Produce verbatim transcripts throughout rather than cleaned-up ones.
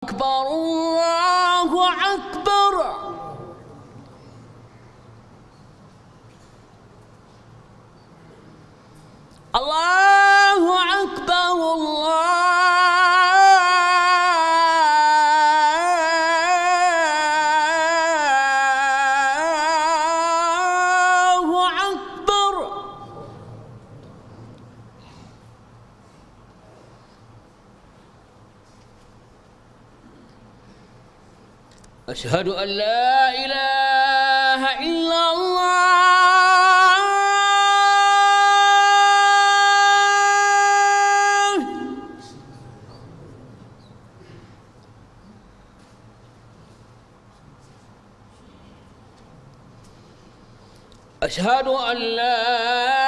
أكبر الله أكبر. الله أكبر الله أكبر. أشهد أن لا إله إلا الله. أشهد أن لا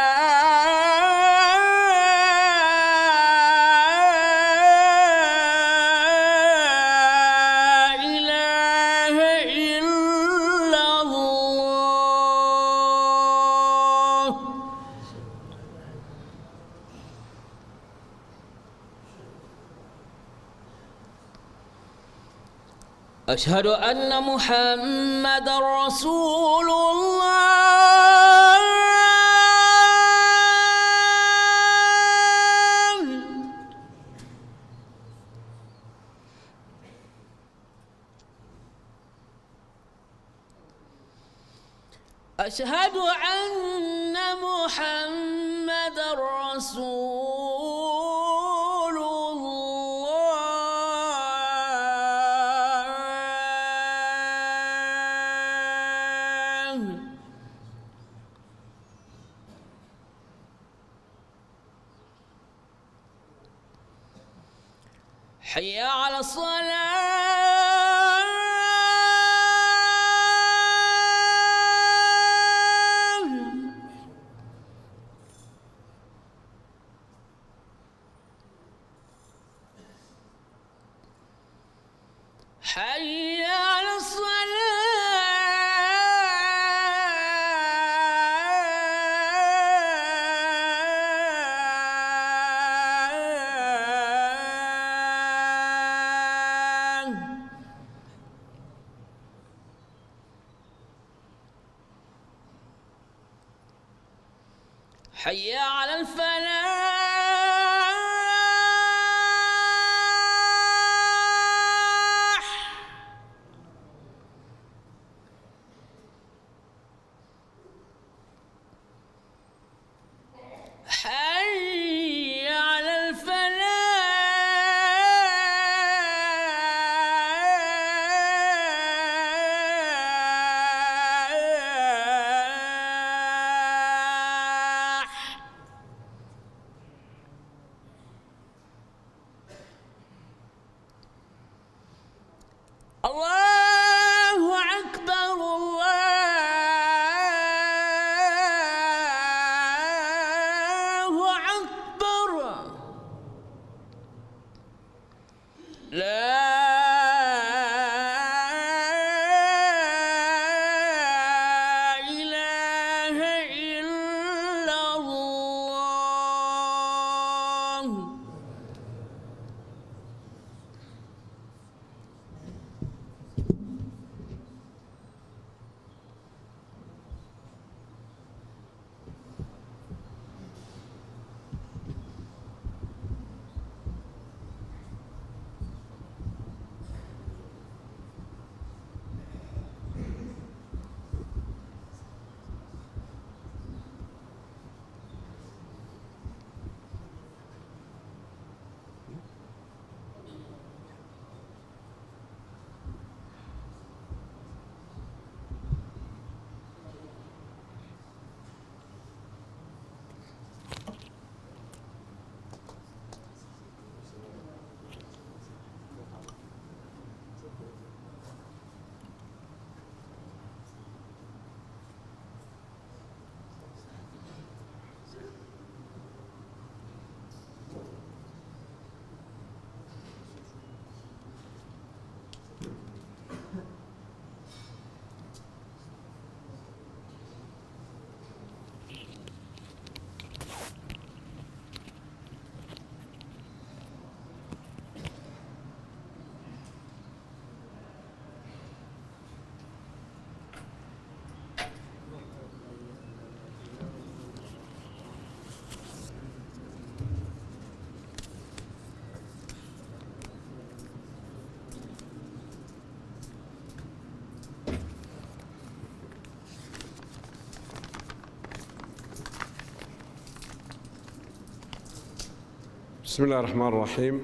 أشهد أن محمدًا رسول الله. أشهد أن محمدًا رسول حي على الصلاة. حي على الصلاة. حي على الفلاح. حي على الفلاح. الله أكبر الله أكبر. لا إله إلا الله. بسم الله الرحمن الرحيم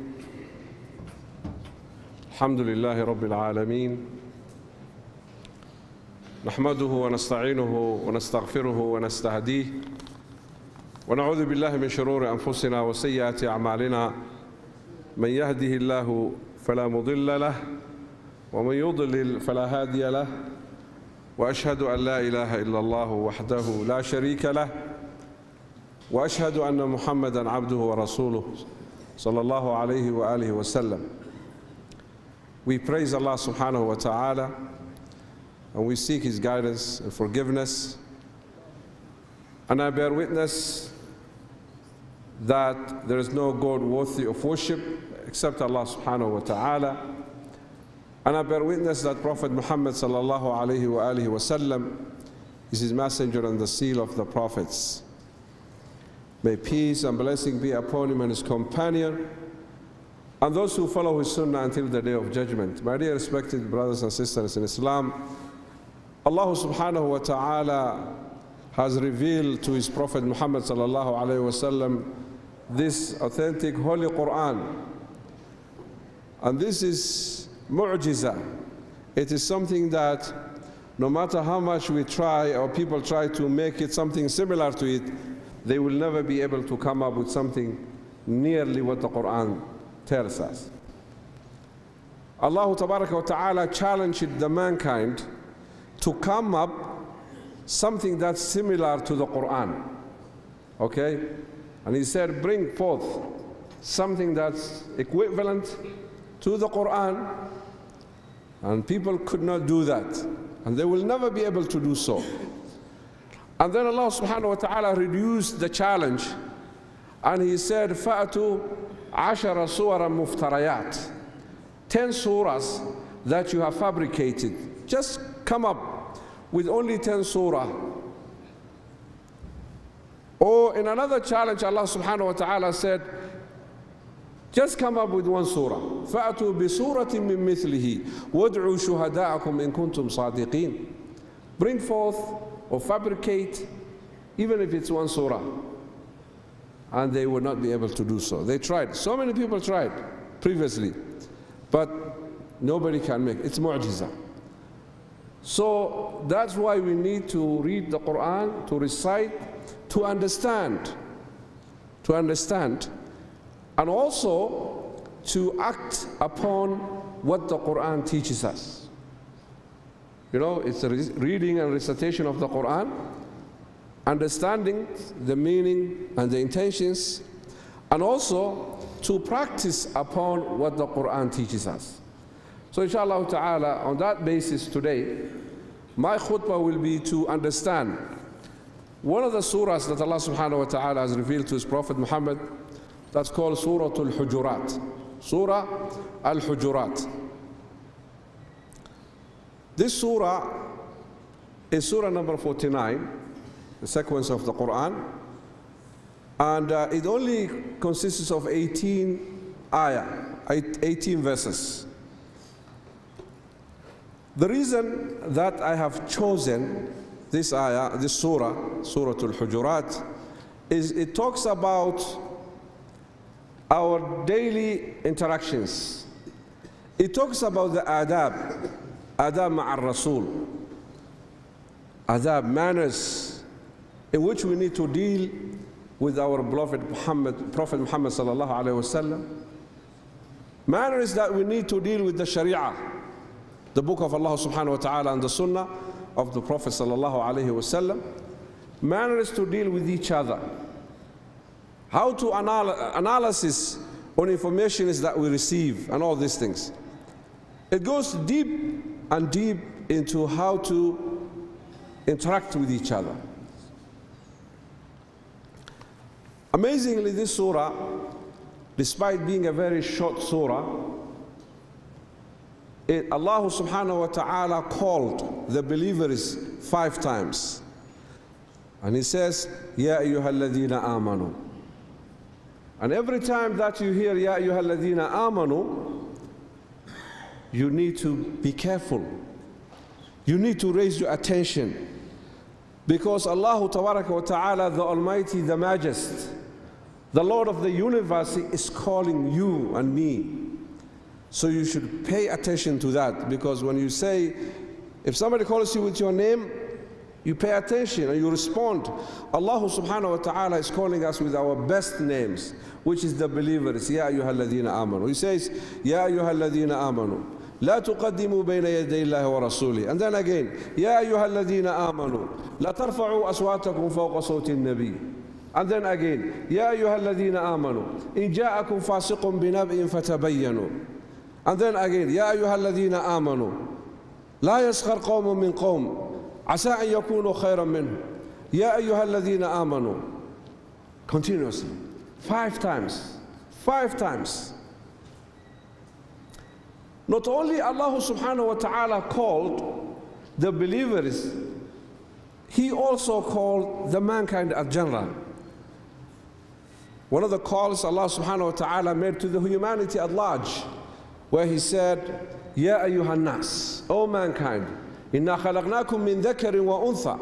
الحمد لله رب العالمين نحمده ونستعينه ونستغفره ونستهديه ونعوذ بالله من شرور أنفسنا وسيئات أعمالنا من يهده الله فلا مضل له ومن يضلل فلا هادي له وأشهد أن لا إله إلا الله وحده لا شريك له وأشهد أن محمدًا عبده ورسوله صلى الله عليه وآله وسلم. We praise Allah subhanahu wa ta'ala and we seek His guidance and forgiveness. And I bear witness that there is no God worthy of worship except Allah subhanahu wa ta'ala. And I bear witness that Prophet Muhammad sallallahu alayhi wa alihi wa sallam is His messenger and the seal of the prophets. May peace and blessing be upon him and his companion and those who follow his sunnah until the day of judgment. My dear respected brothers and sisters in Islam, Allah subhanahu wa ta'ala has revealed to his Prophet Muhammad sallallahu alayhi wa sallam this authentic holy Quran. And this is mu'jiza. It is something that no matter how much we try or people try to make it something similar to it, they will never be able to come up with something nearly what the Quran tells us. Allah Tabaraka wa Ta'ala challenged the mankind to come up something that's similar to the Quran. Okay? And He said, bring forth something that's equivalent to the Quran. And people could not do that. And they will never be able to do so. And then Allah subhanahu wa ta'ala reduced the challenge and He said, فَأْتُوا عَشَرَ صُوَرًا مُفْتَرَيَاتٍ Ten surahs that you have fabricated. Just come up with only ten surah. Or in another challenge, Allah subhanahu wa ta'ala said, just come up with one surah. فَأْتُوا بِسُورَةٍ مِّن مِثْلِهِ وَادْعُوا شُهَدَاءَكُمْ إِن كُنتُمْ صَادِقِينَ Bring forth or fabricate, even if it's one surah. And they would not be able to do so. They tried. So many people tried previously. But nobody can make it. It's mu'jiza. So that's why we need to read the Quran, to recite, to understand. To understand. And also to act upon what the Quran teaches us. You know, it's a reading and recitation of the Quran, understanding the meaning and the intentions, and also to practice upon what the Quran teaches us. So inshallah ta'ala, on that basis today, my khutbah will be to understand one of the surahs that Allah subhanahu wa ta'ala has revealed to His Prophet Muhammad, that's called Surah Al-Hujurat. Surah Al-Hujurat. This surah is surah number forty-nine, the sequence of the Quran, and uh, it only consists of eighteen ayah, eighteen verses. The reason that I have chosen this ayah, this surah, Surah Al-Hujurat, is it talks about our daily interactions. It talks about the adab, adab ma'ar Rasul, adab, manners, in which we need to deal with our beloved Muhammad, Prophet Muhammad sallallahu alayhi wasallam. Manners that we need to deal with the Sharia, the book of Allah subhanahu wa ta'ala and the Sunnah of the Prophet sallallahu alayhi wasallam. Manners to deal with each other. How to anal analysis on information is that we receive and all these things. It goes deep and deep into how to interact with each other. Amazingly, this surah, despite being a very short surah, it, Allah subhanahu wa ta'ala called the believers five times. And He says, Ya ayyuhalladhina amanu. And every time that you hear Ya ayyuhalladhina amanu, you need to be careful. You need to raise your attention. Because Allah Tabaraka wa Ta'ala, the Almighty, the Majesty, The Lord of the universe is calling you and me. So you should pay attention to that, because when you say, if somebody calls you with your name, you pay attention and you respond. Allah subhanahu wa ta'ala is calling us with our best names, which is the believers. Ya ayyuhal ladhina amanu. He says, Ya ayyuhal ladhina amanu. لا تقدموا بين يدي الله ورسوله. And then again, يا أيها الذين آمنوا لا ترفعوا أصواتكم فوق صوت النبي. And then again, يا أيها الذين آمنوا إن جاءكم فاسق بنبأ فتبينوا. And then again, يا أيها الذين آمنوا لا يسخر قوم من قوم عسى أن يكونوا خيرا منهم. يا أيها الذين آمنوا. Continuously, five times, five times. Not only Allah subhanahu wa ta'ala called the believers, He also called the mankind in general. One of the calls Allah subhanahu wa ta'ala made to the humanity at large, where He said, Ya ayyuhan nas, O mankind, inna khalaqnakum min dhakarin wa untha.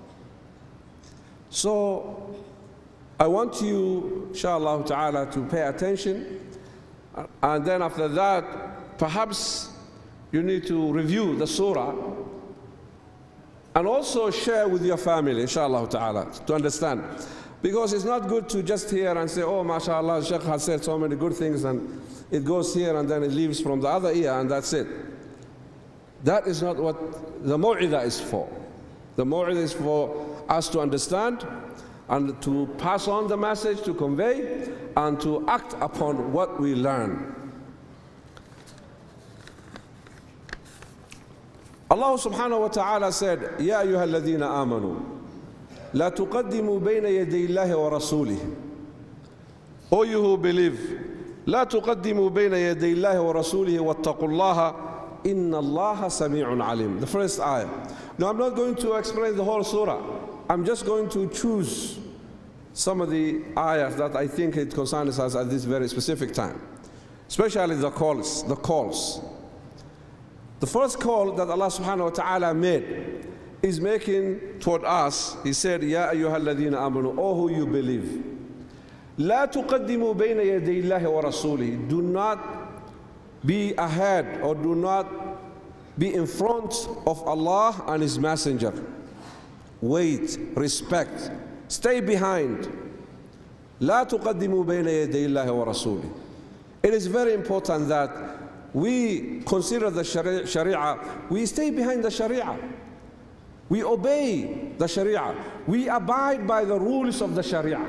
So I want you, inshallah ta'ala, to pay attention, and then after that, perhaps you need to review the surah and also share with your family, inshallah ta'ala, to understand. Because it's not good to just hear and say, oh, mashallah, Shaykh has said so many good things, and it goes here and then it leaves from the other ear and that's it. That is not what the mu'idah is for. The mu'idah is for us to understand and to pass on the message, to convey, and to act upon what we learn. Allah subhanahu wa ta'ala said, Ya ayyuha alladhina amanu, la tuqaddimu bayna yaday Allahi wa rasulih. O you who believe, la tuqaddimu bayna yaday Allahi wa rasulih wattaqullaha, inna Allaha sami'un alim. The first ayah. Now I'm not going to explain the whole surah. I'm just going to choose some of the ayahs that I think it concerns us at this very specific time. Especially the calls, the calls. The first call that Allah subhanahu wa ta'ala made is making toward us. He said, Ya ayyuha alladhina amanu, O who you believe. La tuqaddimu bayna yaday Allahi wa rasulih. Do not be ahead or do not be in front of Allah and His Messenger. Wait, respect, stay behind. La tuqaddimu bayna yaday Allahi wa rasulih. It is very important that we consider the Sharia, we stay behind the Sharia. We obey the Sharia. We abide by the rules of the Sharia.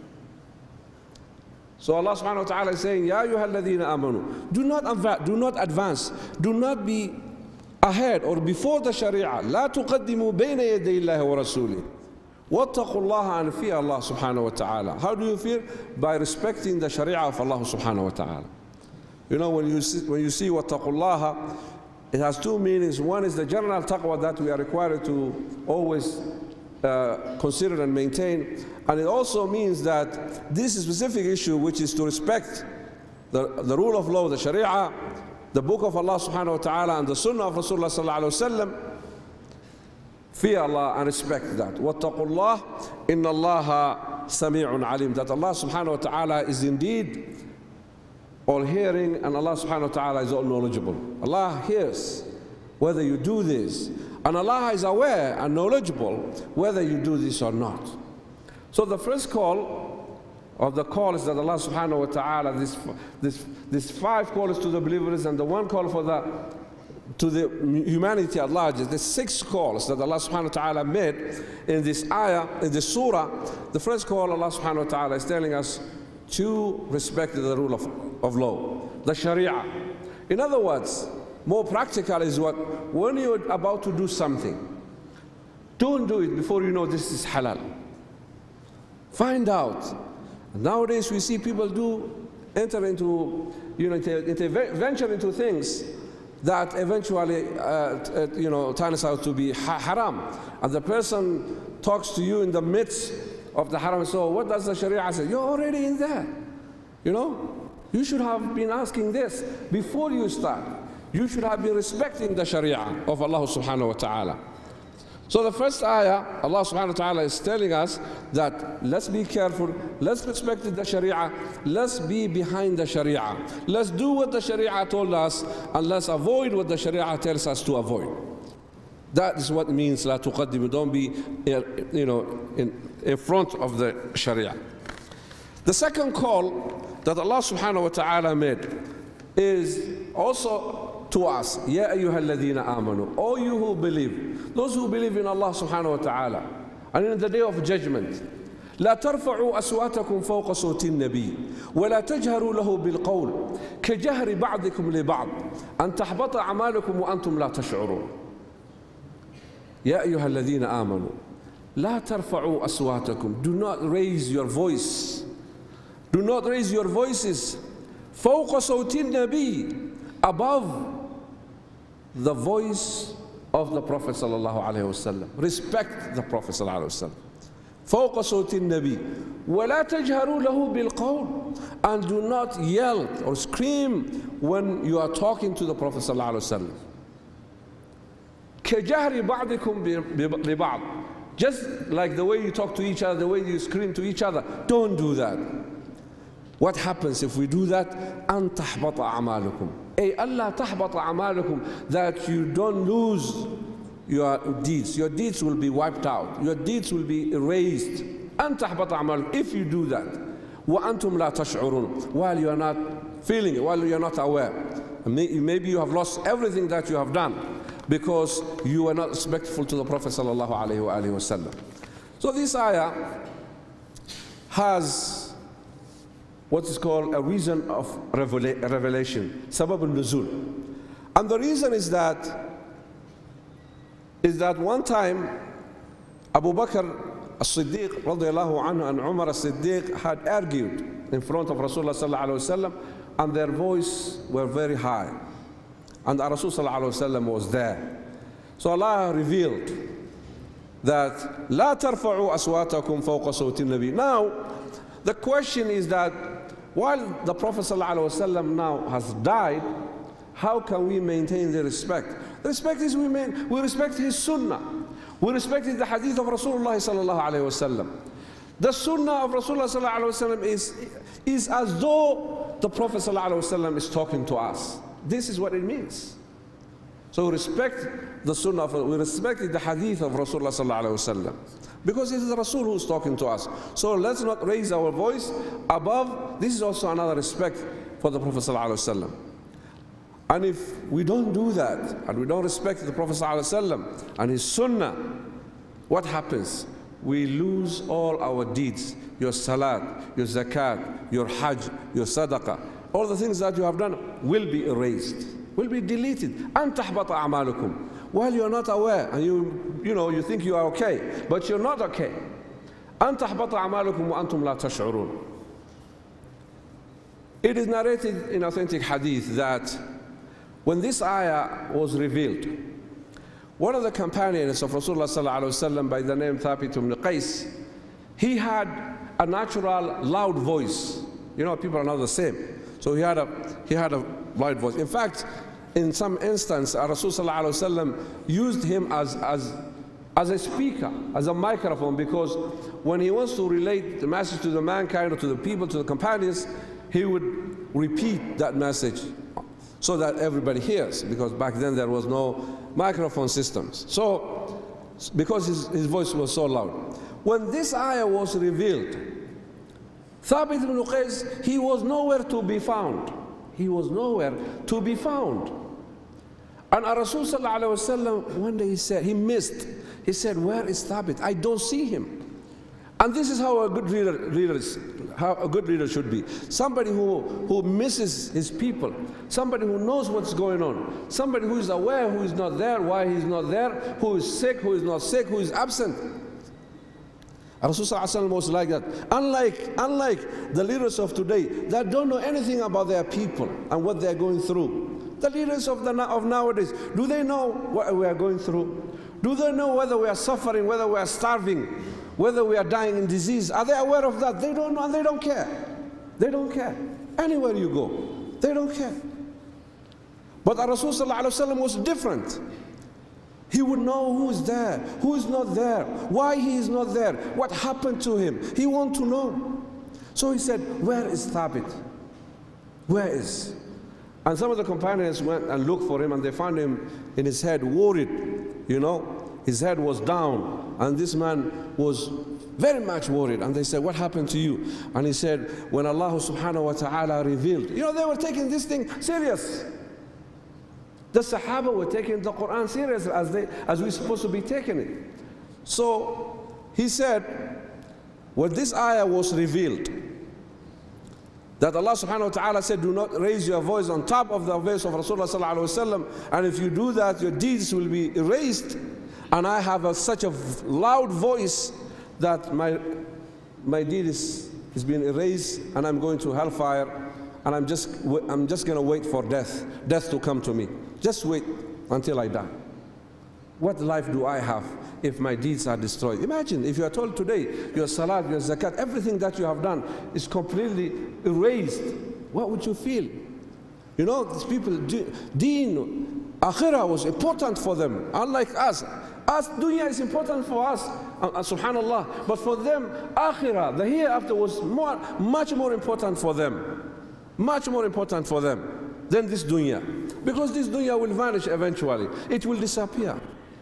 So Allah subhanahu wa ta'ala is saying, Ya ayyuha alladhina amanu, do not, do not advance, do not be ahead or before the Sharia. La tuqaddimu bayna yaday Allahi wa rasulih. Wattaqullaha, and fear Allah subhanahu wa ta'ala. How do you fear? By respecting the Sharia of Allah subhanahu wa ta'ala. You know, when you see, when you see wattaqullaha, it has two meanings. One is the general taqwa that we are required to always uh, consider and maintain. And it also means that this specific issue, which is to respect the, the rule of law, the Sharia, the book of Allah subhanahu wa ta'ala, and the sunnah of Rasulullah sallallahu alayhi wa sallam, fear Allah and respect that. Wattaqullah, inna Allaha sami'un alim. That Allah subhanahu wa ta'ala is indeed all hearing, and Allah subhanahu wa ta'ala is all knowledgeable. Allah hears whether you do this, and Allah is aware and knowledgeable whether you do this or not. So the first call of the calls that Allah subhanahu wa ta'ala, this, this, this five calls to the believers and the one call for the, to the humanity at large, the six calls that Allah subhanahu wa ta'ala made in this ayah, in this surah. The first call, Allah subhanahu wa ta'ala is telling us to respect the rule of, of law, the Sharia. In other words, more practical is what, when you're about to do something, don't do it before you know this is halal. Find out. Nowadays we see people do enter into, you know, into, into venture into things that eventually, uh, you know, turns out to be ha haram. And the person talks to you in the midst of the haram. So what does the Sharia say? You're already in there. You know, you should have been asking this before you start. You should have been respecting the Sharia of Allah subhanahu wa ta'ala. So the first ayah, Allah subhanahu wa ta'ala is telling us that let's be careful, let's respect the Sharia, let's be behind the Sharia. Let's do what the Sharia told us, and let's avoid what the Sharia tells us to avoid. That is what it means, la tuqaddimu, don't be, you know, in, in front of the Sharia. The second call that Allah subhanahu wa ta'ala made is also to us, Ya ayyuha alladhina amanu, all you who believe, those who believe in Allah subhanahu wa ta'ala, and in the day of judgment, لا ترفعوا أصواتكم فوق صوت النبي ولا تجهروا له بالقول كجهر بعضكم لبعض أن تحبط أعمالكم وأنتم لا تشعرون. يا أيها الذين آمنوا لا ترفعوا أصواتكم, do not raise your voice, do not raise your voices فوق صوت النبي, above the voice of the Prophet sallallahu alaihi wasallam. Respect the Prophet sallallahu alaihi wasallam. فوق صوت النبي ولا تجهروا له بالقول, and do not yell or scream when you are talking to the Prophet sallallahu alaihi wasallam. كجهر بعضكم لبعض, just like the way you talk to each other, the way you scream to each other, don't do that. What happens if we do that? أن تحبط أعمالكم, أي ألا تحبط أعمالكم, that you don't lose your deeds. Your deeds will be wiped out. Your deeds will be erased. أن تحبط أعمالكم, if you do that. وأنتم لا تشعرون, while you are not feeling it, while you are not aware. Maybe you have lost everything that you have done because you were not respectful to the Prophet sallallahu alaihi wasallam. So this ayah has what is called a reason of revelation, sabab al-nuzul. And the reason is that is that one time Abu Bakr as-Siddiq radiyallahu anhu and Umar as-Siddiq had argued in front of Rasulullah sallallahu alaihi wasallam, and their voice were very high, and Rasul sallallahu alaihi wasallam was there. So Allah revealed that لا ترفعوا أصواتكم فوق صوت النبي. Now the question is that while the Prophet ﷺ now has died, how can we maintain the respect? The respect is we, main, we respect his sunnah. We respect the hadith of Rasulullah ﷺ. The sunnah of Rasulullah ﷺ is, is as though the Prophet ﷺ is talking to us. This is what it means. So we respect the sunnah, of, we respect the hadith of Rasulullah ﷺ. Because it is the Rasul who is talking to us. So let's not raise our voice above. This is also another respect for the Prophet ﷺ. And if we don't do that, and we don't respect the Prophet ﷺ and his sunnah, what happens? We lose all our deeds. Your salat, your zakat, your hajj, your sadaqah, all the things that you have done will be erased, will be deleted. أَن تَحْبَطَ أَعْمَالُكُمْ, while you're not aware, and you, you know, you think you are okay, but you're not okay. أَن تَحْبَطَ أَعْمَالُكُمْ وَأَنْتُمْ لَا تَشْعُرُونَ. It is narrated in authentic hadith that when this ayah was revealed, one of the companions of Rasulullah sallallahu alaihi wasallam by the name Thabit ibn Qais, he had a natural loud voice. You know, people are not the same. So he had a, he had a loud voice. In fact, in some instance, Rasulullah sallallahu alaihi wasallam used him as, as, as a speaker, as a microphone, because when he wants to relate the message to the mankind or to the people, to the companions, he would repeat that message so that everybody hears, because back then there was no microphone systems. So, because his, his voice was so loud. When this ayah was revealed, Thabit ibn Qais, he was nowhere to be found. He was nowhere to be found. And Rasul sallallahu alaihi wasallam, one day he said, he missed. He said, where is Thabit? I don't see him. And this is how a good leader, leader is, how a good leader should be. Somebody who, who misses his people. Somebody who knows what's going on. Somebody who is aware who is not there, why he's not there, who is sick, who is not sick, who is absent. Rasulullah was like that. Unlike, unlike the leaders of today that don't know anything about their people and what they're going through. The leaders of, the, of nowadays, do they know what we are going through? Do they know whether we are suffering, whether we are starving, whether we are dying in disease? Are they aware of that? They don't know, and they don't care. They don't care. Anywhere you go, they don't care. But Rasulullah was different. He would know who is there, who is not there, why he is not there, what happened to him. He wants to know. So he said, where is Thabit? Where is? And some of the companions went and looked for him, and they found him in his head, worried, you know. His head was down, and this man was very much worried. And they said, what happened to you? And he said, when Allah subhanahu wa ta'ala revealed. You know, they were taking this thing serious. The Sahaba were taking the Quran serious as, they, as we're supposed to be taking it. So he said, when this ayah was revealed, that Allah subhanahu wa ta'ala said, do not raise your voice on top of the voice of Rasulullah sallallahu alayhi wa sallam, and if you do that, your deeds will be erased. And I have a, such a loud voice that my, my deed is, is being erased, and I'm going to hellfire, and I'm just, I'm just going to wait for death, death to come to me. Just wait until I die. What life do I have if my deeds are destroyed? Imagine if you are told today, your salat, your zakat, everything that you have done is completely erased. What would you feel? You know, these people, deen, akhirah was important for them, unlike us. Us, dunya is important for us, uh, uh, subhanallah. But for them, akhirah, the hereafter was more, much more important for them. Much more important for them than this dunya. Because this dunya will vanish eventually. It will disappear.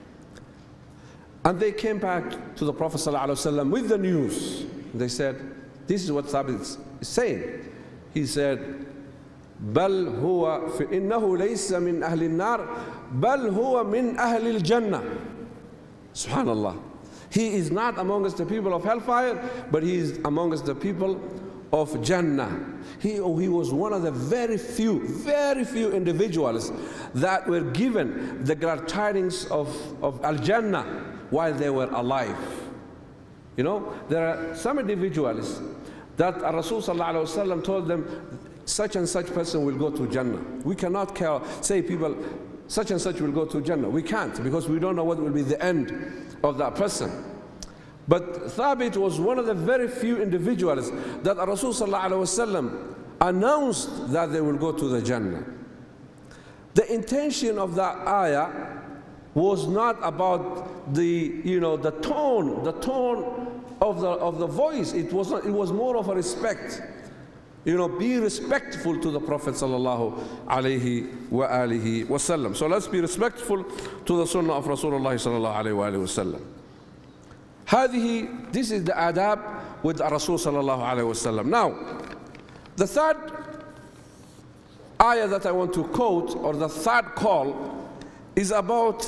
And they came back to the Prophet ﷺ with the news. They said, this is what Thabit is saying. He said, بل هو فإنه ليس من أهل النار بل هو من أهل الجنة. Subhanallah. He is not amongst the people of hellfire, but he is amongst the people of Jannah. He, oh, he was one of the very few, very few individuals that were given the glad tidings of, of Al-Jannah while they were alive. You know, there are some individuals that Rasul sallallahu alaihi wasallam told them, such and such person will go to Jannah. We cannot care, say people, such and such will go to Jannah. We can't, because we don't know what will be the end of that person. But Thabit was one of the very few individuals that Rasul sallallahu alaihi wasallam announced that they will go to the Jannah. The intention of that ayah was not about the, you know, the tone, the tone of the of the voice. It was not, it was more of a respect. You know, be respectful to the Prophet sallallahu alaihi wa alihi wasallam. So let's be respectful to the sunnah of Rasulullah sallallahu alaihi wa alihi wasallam. هذه, this is the adab with Rasul sallallahu alaihi wasallam. Now, the third ayah that I want to quote, or the third call, is about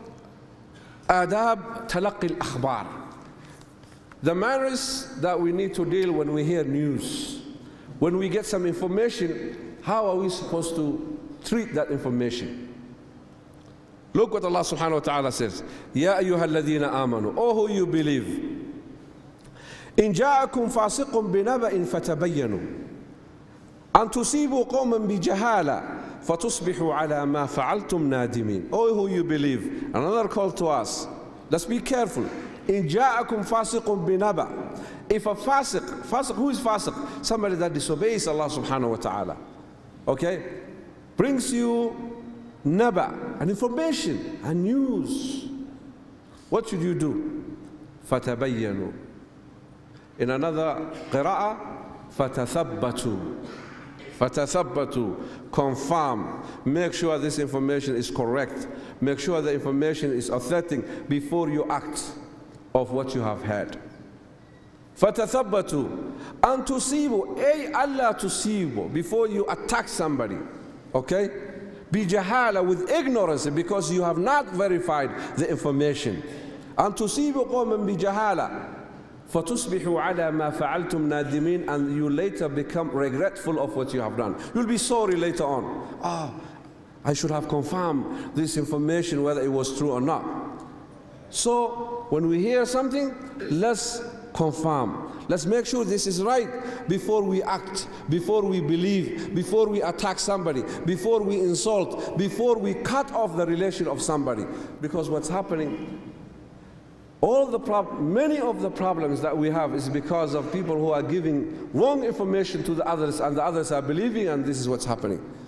adab talaqi al-akhbar. The manners that we need to deal when we hear news. When we get some information, how are we supposed to treat that information? Look what Allah subhanahu wa ta'ala says. Ya ayyuha alladhina amanu, oh who you believe. In ja'akum fasiqun binaba'in fatabayyanu an tusibu qawman bijahala fatusbihu ala ma fa'altum nadimin. Oh who you believe. Another call to us. Let's be careful. In ja'akum fasiqun binaba. If a fasiq, fasiq, who is fasiq? Somebody that disobeys Allah subhanahu wa ta'ala, okay, brings you naba, an information, a news. What should you do? فَتَبَيَّنُوا. In another qira'ah, فَتَثَبَّتُوا. فَتَثَبَّتُوا. Confirm. Make sure this information is correct. Make sure the information is authentic before you act of what you have heard. فَتَثَبَّتُوا أَن تُصِيبُوا, ay Allah tusibu, before you attack somebody, okay? بِجَهَالَةٍ, with ignorance, because you have not verified the information. أَن تُصِيبُوا قَوْمًا بِجَهَالَةٍ فَتُصْبِحُوا عَلَى مَا فَعَلْتُمْ نَادِمِينَ, and you later become regretful of what you have done. You'll be sorry later on. Ah, I should have confirmed this information, whether it was true or not. So, when we hear something, let's confirm. Let's make sure this is right before we act, before we believe, before we attack somebody, before we insult, before we cut off the relation of somebody. Because what's happening, all the prob many of the problems that we have is because of people who are giving wrong information to the others, and the others are believing, and this is what's happening.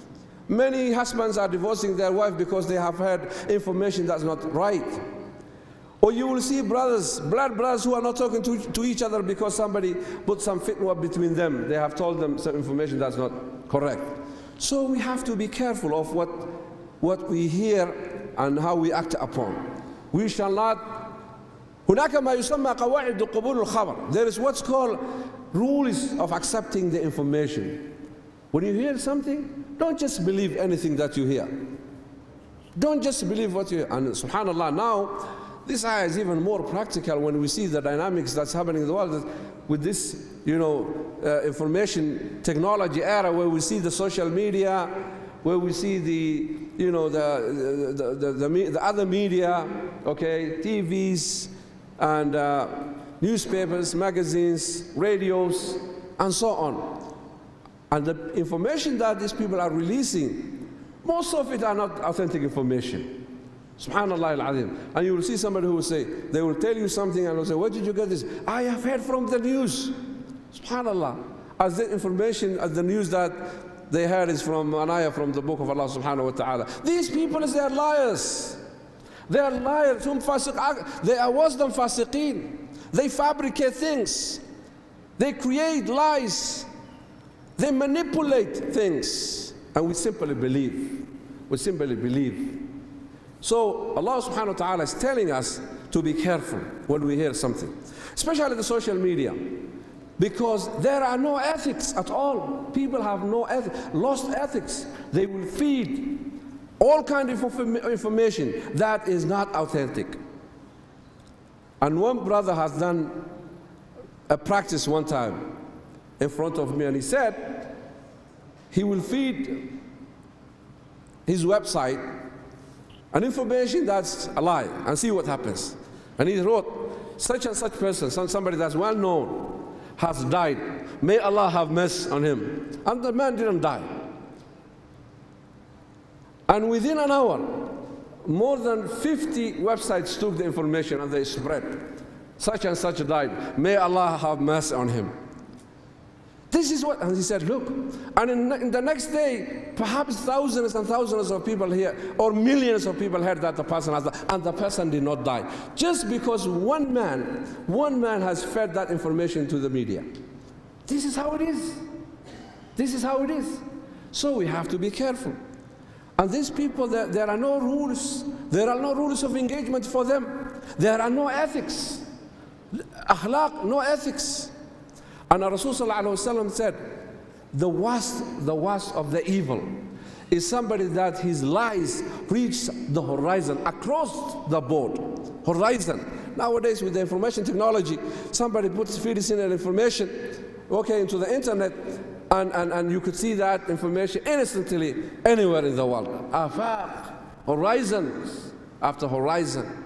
Many husbands are divorcing their wife because they have heard information that's not right. Or you will see brothers, blood brothers who are not talking to, to each other because somebody put some fitna between them. They have told them some information that's not correct. So we have to be careful of what, what we hear and how we act upon. We shall not. هناك ما يسمى قواعد قبول الخبر. There is what's called rules of accepting the information. When you hear something, don't just believe anything that you hear. Don't just believe what you hear. And subhanAllah, now this ayah is even more practical when we see the dynamics that's happening in the world with this, you know, uh, information technology era, where we see the social media, where we see the, you know, the the the, the, the, the other media, okay, T Vs and uh, newspapers, magazines, radios, and so on. And the information that these people are releasing, most of it are not authentic information. Subhanallah al-Azim. And you will see somebody who will say, they will tell you something and will say, where did you get this? I have heard from the news. Subhanallah. As the information, as the news that they heard is from an ayah from the book of Allah subhanahu wa ta'ala. These people, they are liars. They are liars. They are worse than fasiqeen. They fabricate things. They create lies. They manipulate things. And we simply believe. We simply believe. So Allah subhanahu wa ta'ala is telling us to be careful when we hear something, especially the social media, because there are no ethics at all. People have no ethics, lost ethics. They will feed all kinds of information that is not authentic. And one brother has done a practice one time in front of me, and he said he will feed his website an information that's a lie and see what happens. And he wrote, such and such person, somebody that's well known, has died. May Allah have mercy on him. And the man didn't die. And within an hour, more than fifty websites took the information and they spread. Such and such died. May Allah have mercy on him. This is what, and he said, look, and in, in the next day, perhaps thousands and thousands of people here, or millions of people heard that the person has died, and the person did not die. Just because one man, one man has fed that information to the media. This is how it is. This is how it is. So we have to be careful. And these people, there, there are no rules. There are no rules of engagement for them. There are no ethics. Akhlaq, no ethics. And Rasul sallallahu alaihi wasallam said, the worst, the worst of the evil is somebody that his lies reach the horizon, across the board, horizon. Nowadays with the information technology, somebody puts feeds in an information, okay, into the internet, and, and, and you could see that information instantly anywhere in the world. Afaq, horizons after horizon.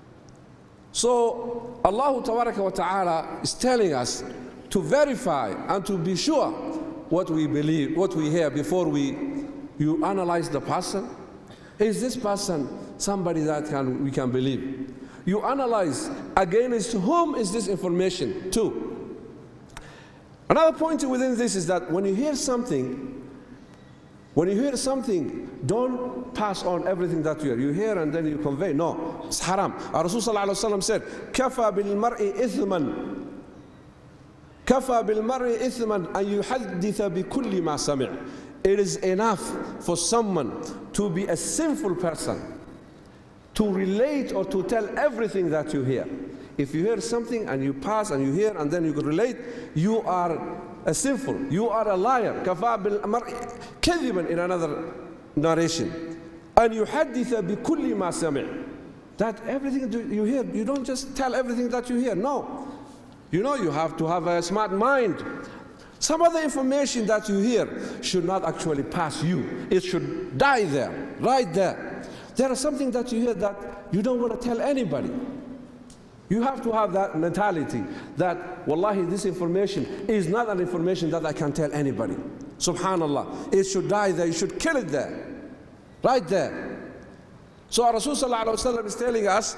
So Allah tabaraka wa ta'ala is telling us to verify and to be sure what we believe, what we hear before we you analyze the person. Is this person somebody that can, we can believe? You analyze against whom is this information to. Another point within this is that when you hear something, when you hear something, don't pass on everything that you hear. You hear and then you convey. No, it's haram. Our Rasul sallallahu alaihi wasallam said, "Kafa bil mar'i ithman." كفى بالمرء إثما أن يحدث بكل ما سمع. It is enough for someone to be a sinful person to relate or to tell everything that you hear. If you hear something and you pass and you hear and then you can relate, you are a sinful, you are a liar. كفى بالمرء كذبا in another narration. أن يحدث بكل ما سمع. That everything you hear, you don't just tell everything that you hear. No. You know, you have to have a smart mind. Some of the information that you hear should not actually pass you. It should die there, right there. There is something that you hear that you don't want to tell anybody. You have to have that mentality that, wallahi, this information is not an information that I can tell anybody. Subhanallah. It should die there. You should kill it there, right there. So our Rasul sallallahu alaihi wasallam is telling us,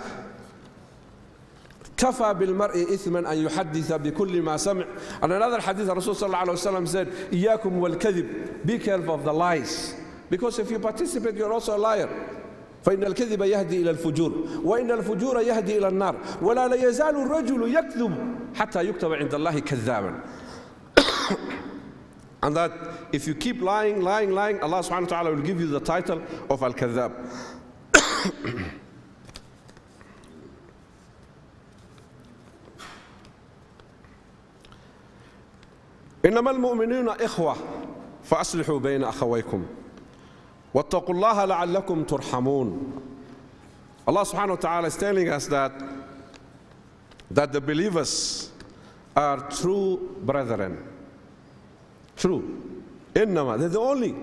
كفى بالمرء إثما أن يحدث بكل ما سمع. And another hadith, Rasul sallallahu alaihi wasallam said, إياكم والكذب. Be careful of the lies. Because if you participate, you're also a liar. فإن الكذب يهدي إلى الفجور وإن الفجور يهدي إلى النار ولا لا يزال الرجل يكذب حتى يكتب عند الله كذابا. And that if you keep lying, lying, lying, Allah subhanahu wa ta'ala will give you the title of Al-Kadhab. إنما المؤمنون إخوة فأصلحوا بين أخويكم واتقوا الله لعلكم ترحمون. Allah subhanahu wa ta'ala is telling us that that the believers are true brethren. True. Innama, they're the only.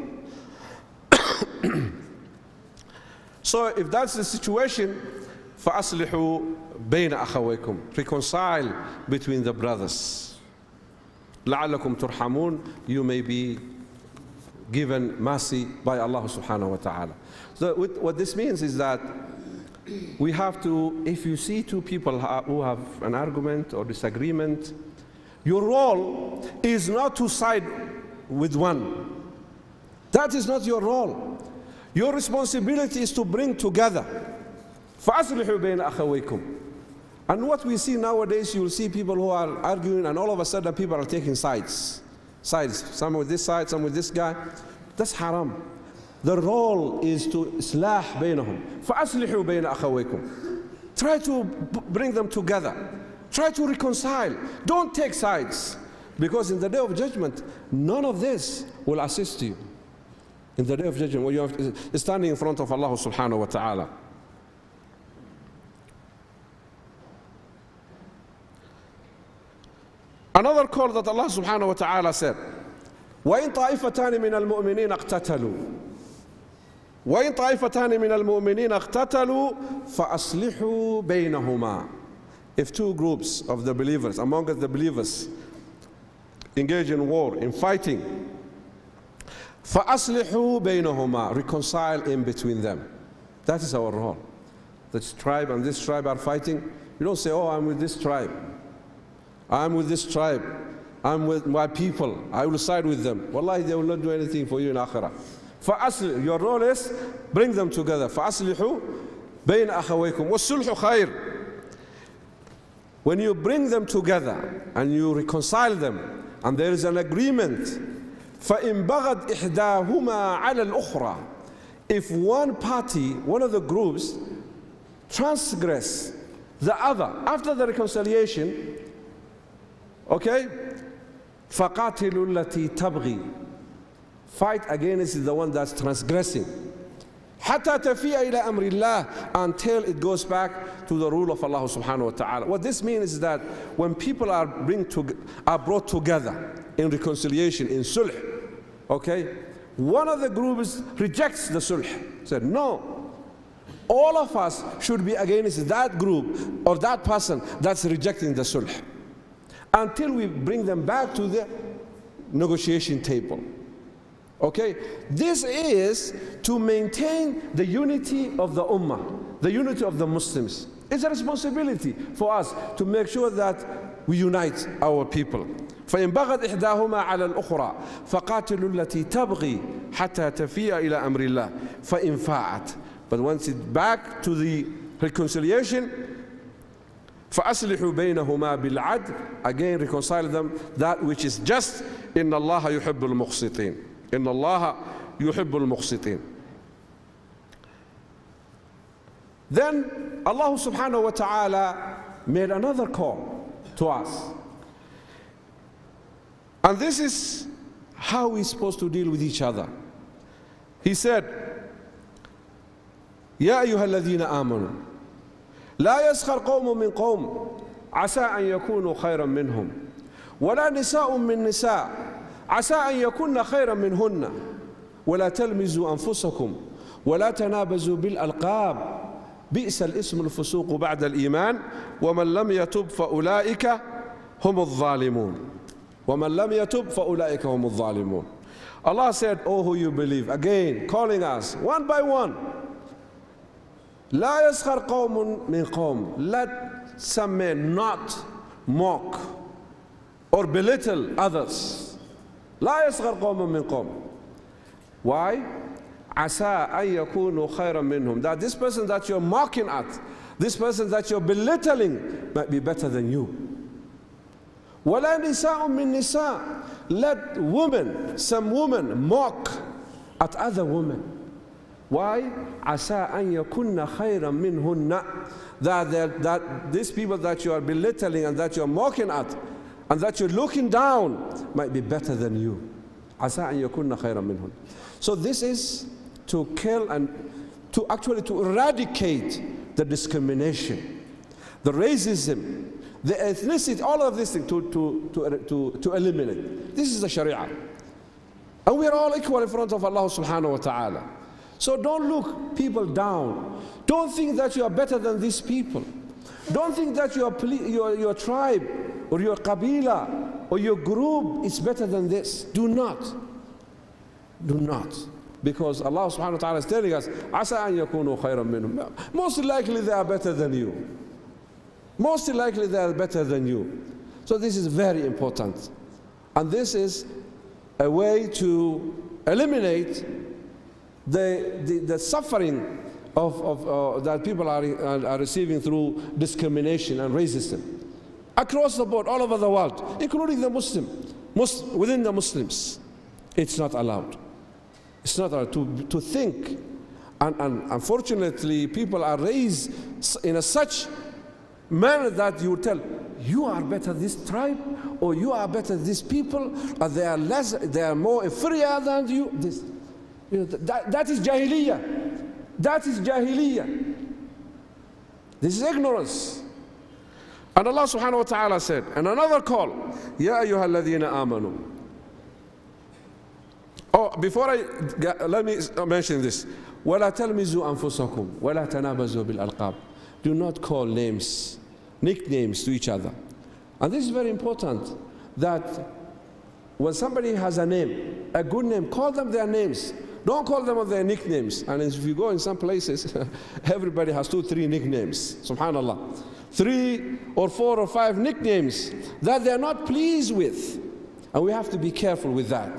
So if that's the situation, فَأَصْلِحُوا بَيْنَ أَخَوَيْكُمْ, reconcile between the brothers. لَعَلَّكُمْ تُرْحَمُونَ, you may be given mercy by Allah subhanahu wa ta'ala. So what this means is that we have to, if you see two people who have an argument or disagreement, your role is not to side with one. That is not your role. Your responsibility is to bring together. فَأَصْلِحُوا بَيْنَ أَخَوَيْكُمْ. And what we see nowadays, you will see people who are arguing, and all of a sudden people are taking sides. Sides, some with this side, some with this guy. That's haram. The role is to islah baynahum. فَأَصْلِحُوا بَيْنَ أَخَوَيْكُمْ. Try to bring them together. Try to reconcile. Don't take sides. Because in the day of judgment, none of this will assist you. In the day of judgment, when you are standing in front of Allah subhanahu wa ta'ala. Another call that Allah subhanahu wa ta'ala said, وَإِن طَائِفَتَانِ مِنَ الْمُؤْمِنِينَ اقْتَتَلُوا وَإِن طَائِفَتَانِ مِنَ الْمُؤْمِنِينَ اقْتَتَلُوا فَأَصْلِحُوا بَيْنَهُمَا. If two groups of the believers, among the believers, engage in war, in fighting, فَأَصْلِحُوا بَيْنَهُمَا, reconcile in between them. That is our role. This tribe and this tribe are fighting. You don't say, oh, I'm with this tribe. I'm with this tribe. I'm with my people. I will side with them. Wallahi, they will not do anything for you in Akhirah. فَأَصْلِحُوا, your role is bring them together. فَأَصْلِحُوا بَيْنَ أَخَوَيْكُمْ وَالصُّلْحُ خَيْرٌ. When you bring them together and you reconcile them, and there is an agreement, فَإِن بَغَتْ إِحْدَاهُمَا عَلَى الْأُخْرَى. If one party, one of the groups, transgress the other after the reconciliation, okay, فَقَاتِلُوا الَّتِي تَبْغِي. Fight against the one that's transgressing. حَتَّى تَفِيَ إِلَى أَمْرِ اللَّهِ, until it goes back to the rule of Allah subhanahu wa ta'ala. What this means is that when people are, bring to, are brought together in reconciliation, in sulh, okay, one of the groups rejects the sulh, said no, all of us should be against that group or that person that's rejecting the sulh, until we bring them back to the negotiation table. Okay, this is to maintain the unity of the ummah, the unity of the Muslims. It's a responsibility for us to make sure that we unite our people. فإن بغت إحداهما على الأخرى فقاتلوا التي تبغي حتى تفيء إلى أمر الله فإن فاءت. But once it's back to the reconciliation, فأصلحوا بينهما بالعدل, again reconcile them that which is just. إن الله يحب المقسطين. إن الله يحب المقسطين. Then Allah subhanahu wa ta'ala made another call to us. And this is how we're supposed to deal with each other. He said, يا أيها الذين آمنوا لا يسخر قوم من قوم عسى أن يكونوا خيرا منهم ولا نساء من نساء عسى أن يكون خيرا منهن ولا تلمزوا أنفسكم ولا تنابزوا بالألقاب بئس الاسم الفسوق بعد الإيمان ومن لم يتب فأولئك هم الظالمون ومن لم يتب فأولئك هم الظالمون. Allah said, oh who you believe, again calling us one by one, لا يسخر قوم من قوم, let some men not mock or belittle others. لا يسخر قوم من قوم. Why? عَسَىٰ أَن يَكُونُوا خَيْرًا مِّنْهُمْ. That this person that you're mocking at, this person that you're belittling might be better than you. وَلَا نِسَاءٌ مِّن نِسَاءٍ. Let women, some women, mock at other women. Why? عَسَىٰ أَن يَكُنَّ خَيْرًا مِّنْهُنَّ. That, that, that these people that you are belittling and that you're mocking at and that you're looking down might be better than you. عَسَىٰ أَن يَكُنَّ خَيْرًا مِّنْهُنَّ. So this is to kill and to actually to eradicate the discrimination, the racism, the ethnicity, all of this thing to, to, to, to, to eliminate. This is the Sharia. And we are all equal in front of Allah subhanahu wa ta'ala. So don't look people down. Don't think that you are better than these people. Don't think that your, your, your tribe or your qabila or your group is better than this. Do not. Do not. Because Allah subhanahu wa ta'ala is telling us, عَسَىٰ أَن يَكُونُوا خَيْرًا مِّنْهُمْ. Most likely they are better than you. Most likely they are better than you. So this is very important. And this is a way to eliminate the, the, the suffering of, of, uh, that people are, uh, are receiving through discrimination and racism. Across the board, all over the world, including the Muslim, Mus within the Muslims. It's not allowed. It's not allowed to, to think. And, and unfortunately, people are raised in a such manner that you tell, you are better this tribe, or you are better these people, or they are less, they are more inferior than you. This, you know, that, that is jahiliyyah. That is jahiliyyah. This is ignorance. And Allah subhanahu wa ta'ala said, and another call, Ya ayyuha alladhina amanu. Oh, before I, let me mention this. وَلَا تَلْمِزُوا أَنفُسَكُمْ وَلَا تَنَابَزُوا بِالْأَلْقَابِ. Do not call names, nicknames to each other. And this is very important, that when somebody has a name, a good name, call them their names. Don't call them their nicknames. And if you go in some places, everybody has two, three nicknames. Subhanallah. Three or four or five nicknames that they're not pleased with. And we have to be careful with that.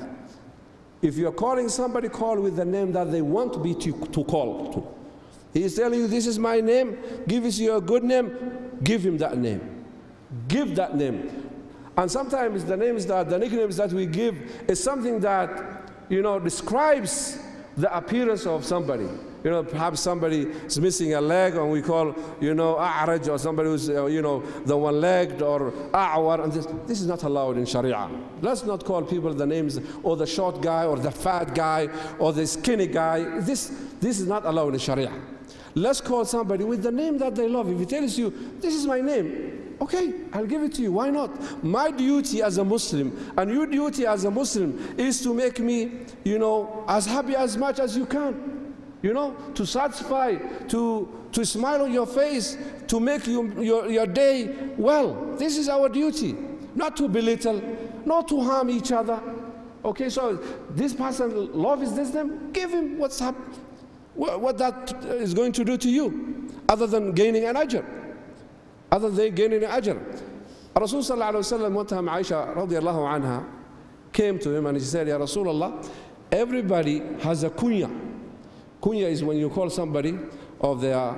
If you're calling somebody, call with the name that they want to be to, to call to. He is telling you, this is my name, give us your good name, give him that name. Give that name. And sometimes the names that, the nicknames that we give is something that, you know, describes the appearance of somebody. You know, perhaps somebody is missing a leg, and we call, you know, a'raj, or somebody who's, uh, you know, the one-legged, or a'war, and this, this is not allowed in Sharia. Let's not call people the names, or the short guy, or the fat guy, or the skinny guy. This, this is not allowed in Sharia. Let's call somebody with the name that they love. If he tells you, this is my name, okay, I'll give it to you. Why not? My duty as a Muslim, and your duty as a Muslim, is to make me, you know, as happy as much as you can. You know, to satisfy, to, to smile on your face, to make you, your, your day well. This is our duty. Not to belittle, not to harm each other. Okay, so this person loves this name, give him what's up, what that is going to do to you, other than gaining an ajr. Other than gaining an ajr. Rasul sallallahu alayhi wa sallam, one time Aisha radiallahu anha came to him and he said, Ya Rasulullah, everybody has a kunya. Kunya is when you call somebody of their,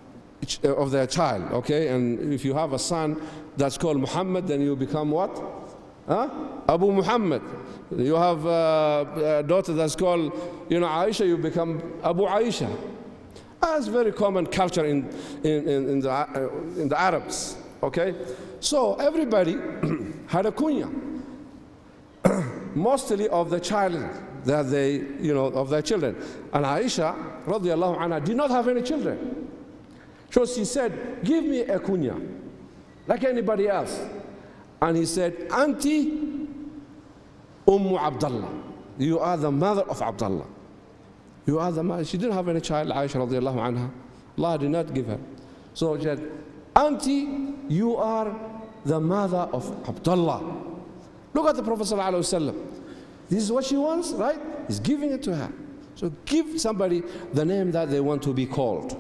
of their child, okay? And if you have a son that's called Muhammad, then you become what? Huh? Abu Muhammad. You have a, a daughter that's called, you know, Aisha, you become Abu Aisha. That's very common culture in, in, in, in, the, uh, in the Arabs, okay? So everybody had a kunya, mostly of the child that they, you know, of their children. And Aisha, radiallahu anha, did not have any children. So she said, give me a kunya, like anybody else. And he said, Anti Ummu Abdullah. You are the mother of Abdullah. You are the mother. She didn't have any child, Aisha radiallahu anha. Allah did not give her. So she said, Auntie, you are the mother of Abdullah. Look at the Prophet sallallahu alaihi wasallam. This is what she wants, right? He's giving it to her. So give somebody the name that they want to be called.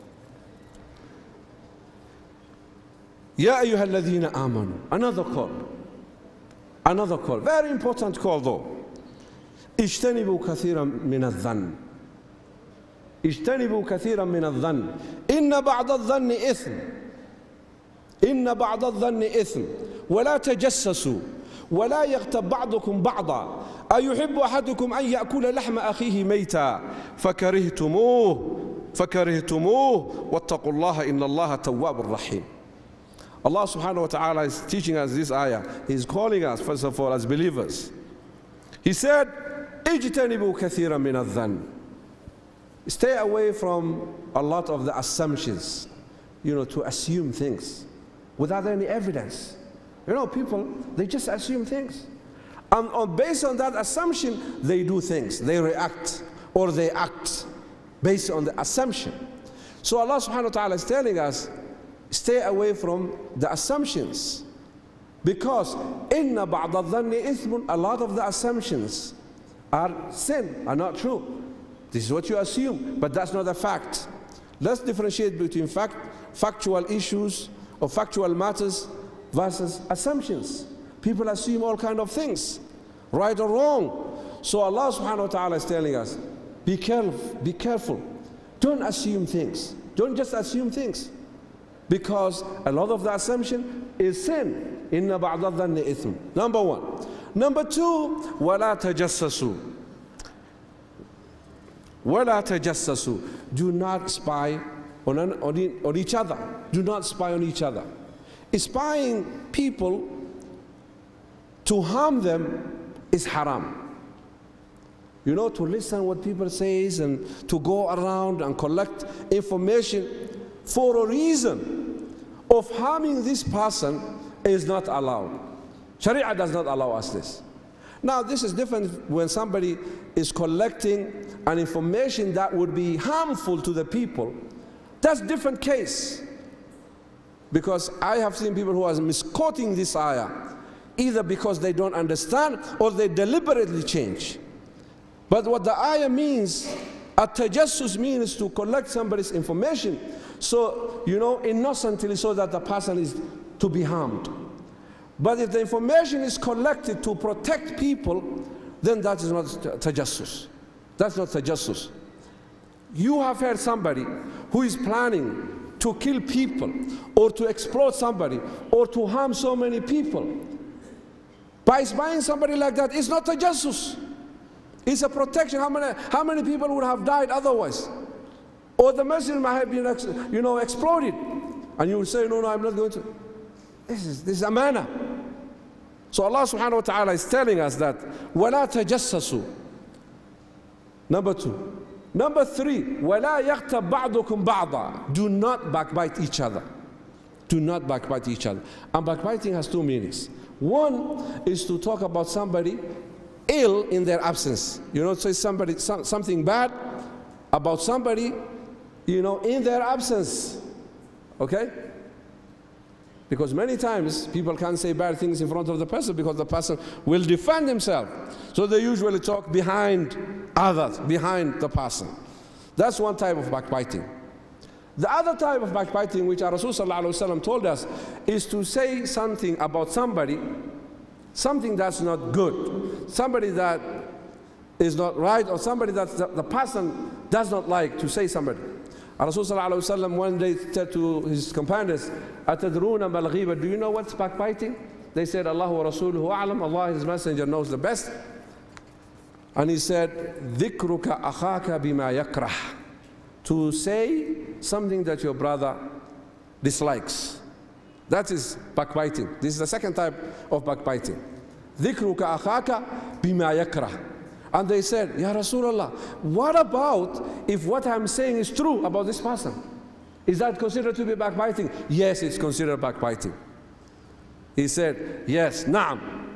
Ya ayyuha alladhina amanu. Another call. Another call. Very important call though. Ijtanibu kathiran min adh-dhann. اجتنبوا كثيرا من الظن إن بعض الظن إثم إن بعض الظن إثم ولا تجسسوا ولا يغتب بعضكم بعضا أيحب أحدكم أن يأكل لحم أخيه ميتا فكرهتموه فكرهتموه واتقوا الله إن الله تواب رحيم. Allah subhanahu wa ta'ala is teaching us this ayah. He's calling us, first of all, as believers. He said, اجتنبوا كثيرا من الظن. Stay away from a lot of the assumptions, you know, to assume things without any evidence. You know, people, they just assume things. And on, based on that assumption, they do things. They react or they act based on the assumption. So Allah subhanahu wa ta'ala is telling us, stay away from the assumptions. Because inna ba'd al-dhanni ithmun, a lot of the assumptions are sin, are not true. This is what you assume, but that's not a fact. Let's differentiate between fact, factual issues or factual matters versus assumptions. People assume all kinds of things, right or wrong. So Allah subhanahu wa ta'ala is telling us, be careful, be careful. Don't assume things. Don't just assume things. Because a lot of the assumption is sin. Inna ba'da dhanni ithm. Number one. Number two, وَلَا تَجَسَّسُوا. وَلَا تَجَسَّسُوا. Do not spy on, on, on each other. Do not spy on each other. Spying people to harm them is haram. You know, to listen what people say and to go around and collect information for a reason of harming this person is not allowed. Sharia does not allow us this. Now, this is different when somebody is collecting an information that would be harmful to the people. That's a different case. Because I have seen people who are misquoting this ayah, either because they don't understand or they deliberately change. But what the ayah means, at-tajassus means to collect somebody's information, so, you know, innocently, so that the person is to be harmed. But if the information is collected to protect people, then that is not tajassus. That's not tajassus. You have heard somebody who is planning to kill people or to exploit somebody or to harm so many people. By spying somebody like that, it's not tajassus. It's a protection. How many, how many people would have died otherwise? Or the masjid might have been, you know, exploded. And you would say, no, no, I'm not going to. This is, this is amana. So Allah subhanahu wa ta'ala is telling us that, وَلَا تَجَسَّسُوا. Number two. Number three, وَلَا يَغْتَبْ بَعْضُكُمْ بَعْضًا. Do not backbite each other. Do not backbite each other. And backbiting has two meanings. One is to talk about somebody ill in their absence. You know, say somebody, some, something bad about somebody, you know, in their absence. Okay? Because many times people can't say bad things in front of the person because the person will defend himself. So they usually talk behind others, behind the person. That's one type of backbiting. The other type of backbiting, which our Rasul sallallahu alaihi wasallam told us, is to say something about somebody, something that's not good, somebody that is not right, or somebody that the, the person does not like to say somebody. Our Rasul sallallahu alaihi wasallam one day said to his companions, "Atadruna mal ghiba?" Do you know what's backbiting? They said, "Allahu wa rasuluhu a'lam." Allah and His Messenger knows the best. And he said, "Dhikruka akhaka bima yakrah." To say something that your brother dislikes. That is backbiting. This is the second type of backbiting. Dhikruka akhaka bima yakrah. And they said, Ya Rasulullah, what about if what I'm saying is true about this person? Is that considered to be backbiting? Yes, it's considered backbiting. He said, yes, na'am.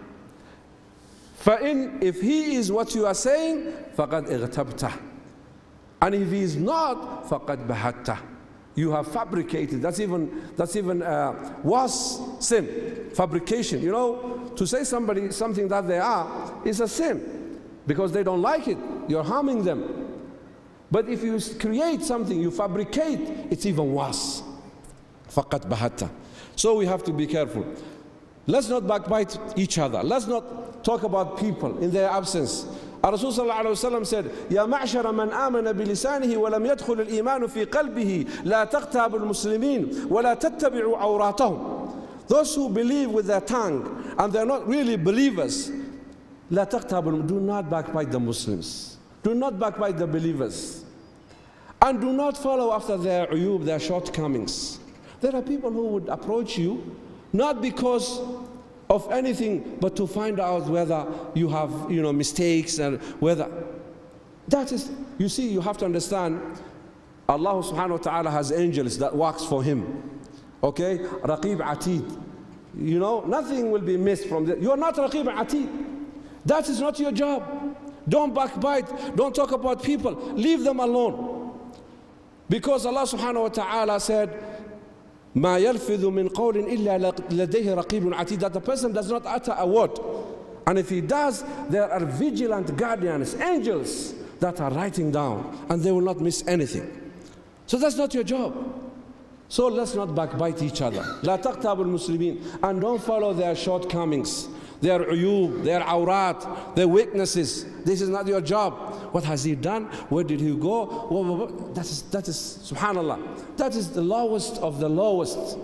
فَإِنْ If he is what you are saying, فَقَدْ اغْتَبْتَهُ. And if he is not, فَقَدْ بَهَتَّهُ. You have fabricated. That's even, that's even uh, worse sin. Fabrication. You know, to say somebody something that they are is a sin. Because they don't like it, you're harming them. But if you create something, you fabricate, it's even worse. فَقَدْ بَهَتَّ. So we have to be careful. Let's not backbite each other. Let's not talk about people in their absence Rasul sallallahu alayhi wa sallam said, يَا مَعْشَرَ مَنْ آمَنَ بِلِسَانِهِ وَلَمْ يَدْخُلِ الْإِيمَانُ فِي قَلْبِهِ لَا تَغْتَابُوا الْمُسْلِمِينَ وَلَا تَتَّبِعُوا عَوْرَاتَهُم. Those who believe with their tongue and they're not really believers, لَا تَغْتَابُوا, do not backbite the Muslims. Do not backbite the believers. And do not follow after their uyub, their shortcomings. There are people who would approach you not because of anything, but to find out whether you have, you know, mistakes and whether. That is, you see, you have to understand, Allah subhanahu wa ta'ala has angels that works for him. Okay? Raqib Atid. You know, nothing will be missed from that. You are not Raqib Atid. That is not your job. Don't backbite. Don't talk about people. Leave them alone. Because Allah subhanahu wa ta'ala said, مَا يَلْفِظُ مِنْ قَوْلٍ إِلَّا لَدَيْهِ رَقِيبٌ عَتِيدٌ, that the person does not utter a word. And if he does, there are vigilant guardians, angels, that are writing down, and they will not miss anything. So that's not your job. So let's not backbite each other. لَا تَغْتَابُوا الْمُسْلِمِينَ, and don't follow their shortcomings, their uyub, their awrat, their weaknesses. This is not your job. What has he done? Where did he go? That is, that is, subhanallah, that is the lowest of the lowest.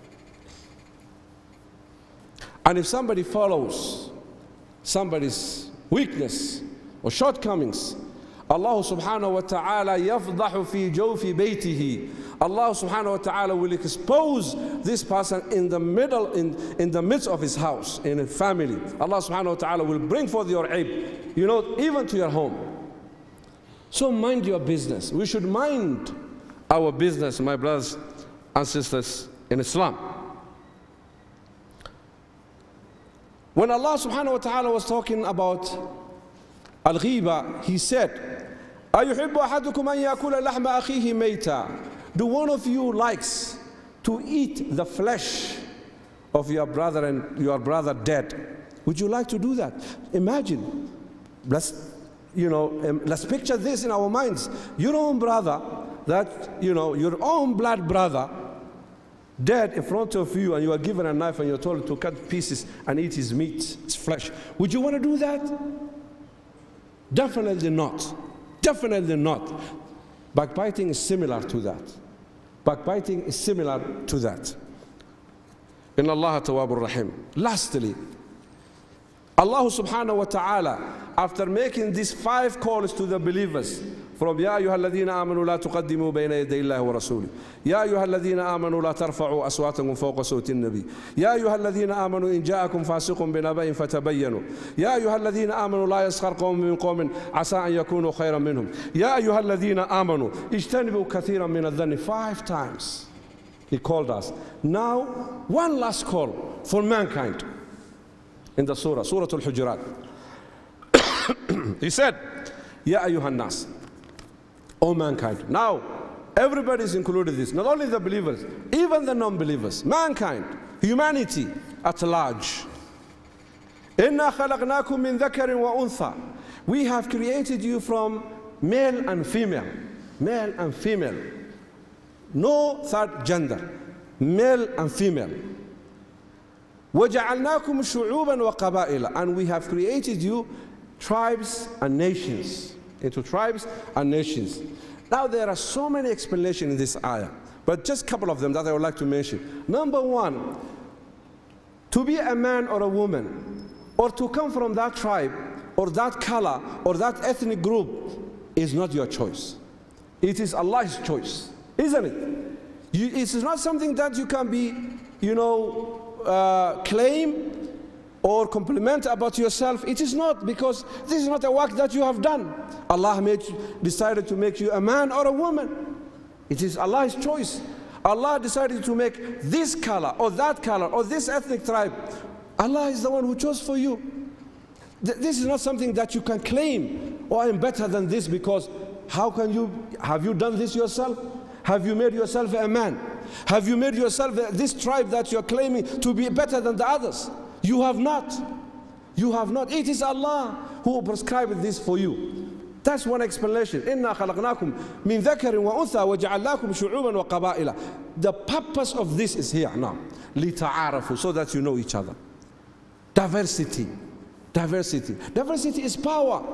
And if somebody follows somebody's weakness or shortcomings, Allah subhanahu wa ta'ala yafdahu fi jawfi baytihi. Allah subhanahu wa ta'ala will expose this person in the middle, in, in the midst of his house, in a family. Allah subhanahu wa ta'ala will bring forth your aib, you know, even to your home. So mind your business. We should mind our business, my brothers and sisters in Islam. When Allah subhanahu wa ta'ala was talking about al-ghiba, he said, أَيُحِبُّ أَحَدُكُمْ أَن يَأْكُلَ لَحْمَ أَخِيهِ مَيْتًا. Do one of you likes to eat the flesh of your brother and your brother dead? Would you like to do that? Imagine, let's, you know, um, let's picture this in our minds. Your own brother, that, you know, your own blood brother, dead in front of you, and you are given a knife and you're told to cut pieces and eat his meat, his flesh. Would you want to do that? Definitely not. Definitely not. Backbiting is similar to that. Backbiting is similar to that. Inna Allah tawwabur rahim. Lastly, Allah subhanahu wa ta'ala, after making these five calls to the believers, from يا أيها الذين آمنوا لا تقدموا بين يدي الله ورسوله، يا أيها الذين آمنوا لا ترفعوا أصواتكم فوق صوت النبي، يا أيها الذين آمنوا إن جاءكم فاسق بنبأ فتبينوا، يا أيها الذين آمنوا لا يسخر قوم من قوم عسى أن يكونوا خيرا منهم، يا أيها الذين آمنوا اجتنبوا كثيرا من الظن. Five times he called us. Now one last call for mankind in the surah, Surah Al-Hujurat. He said, يا أيها الناس, O mankind. Now, everybody is included in this, not only the believers, even the non-believers, mankind, humanity at large. إِنَّا خَلَقْنَاكُم مِّن ذَكَرٍ وَأُنثَى. We have created you from male and female, male and female. No third gender, male and female. وَجَعَلْنَاكُمْ شُعُوبًا وَقَبَائِلًا. And we have created you tribes and nations, into tribes and nations. Now there are so many explanations in this ayah, but just a couple of them that I would like to mention. Number one, to be a man or a woman, or to come from that tribe, or that color, or that ethnic group, is not your choice. It is Allah's choice, isn't it? You, it is not something that you can be, you know, uh, claim or compliment about yourself. It is not, because this is not a work that you have done. Allah made you, decided to make you a man or a woman. It is Allah's choice. Allah decided to make this color or that color or this ethnic tribe. Allah is the one who chose for you. Th this is not something that you can claim, oh, I am better than this, because how can you, have you done this yourself? Have you made yourself a man? Have you made yourself a, this tribe that you're claiming to be better than the others? You have not. You have not. It is Allah who prescribed this for you. That's one explanation. إِنَّا خَلَقْنَاكُمْ مِنْ ذَكَرٍ وَأُنْثَى وَجَعَلْنَاكُمْ شُعُوبًا وَقَبَائِلًا. The purpose of this is here now. لِتَعَارَفُوا, so that you know each other. Diversity. Diversity. Diversity is power.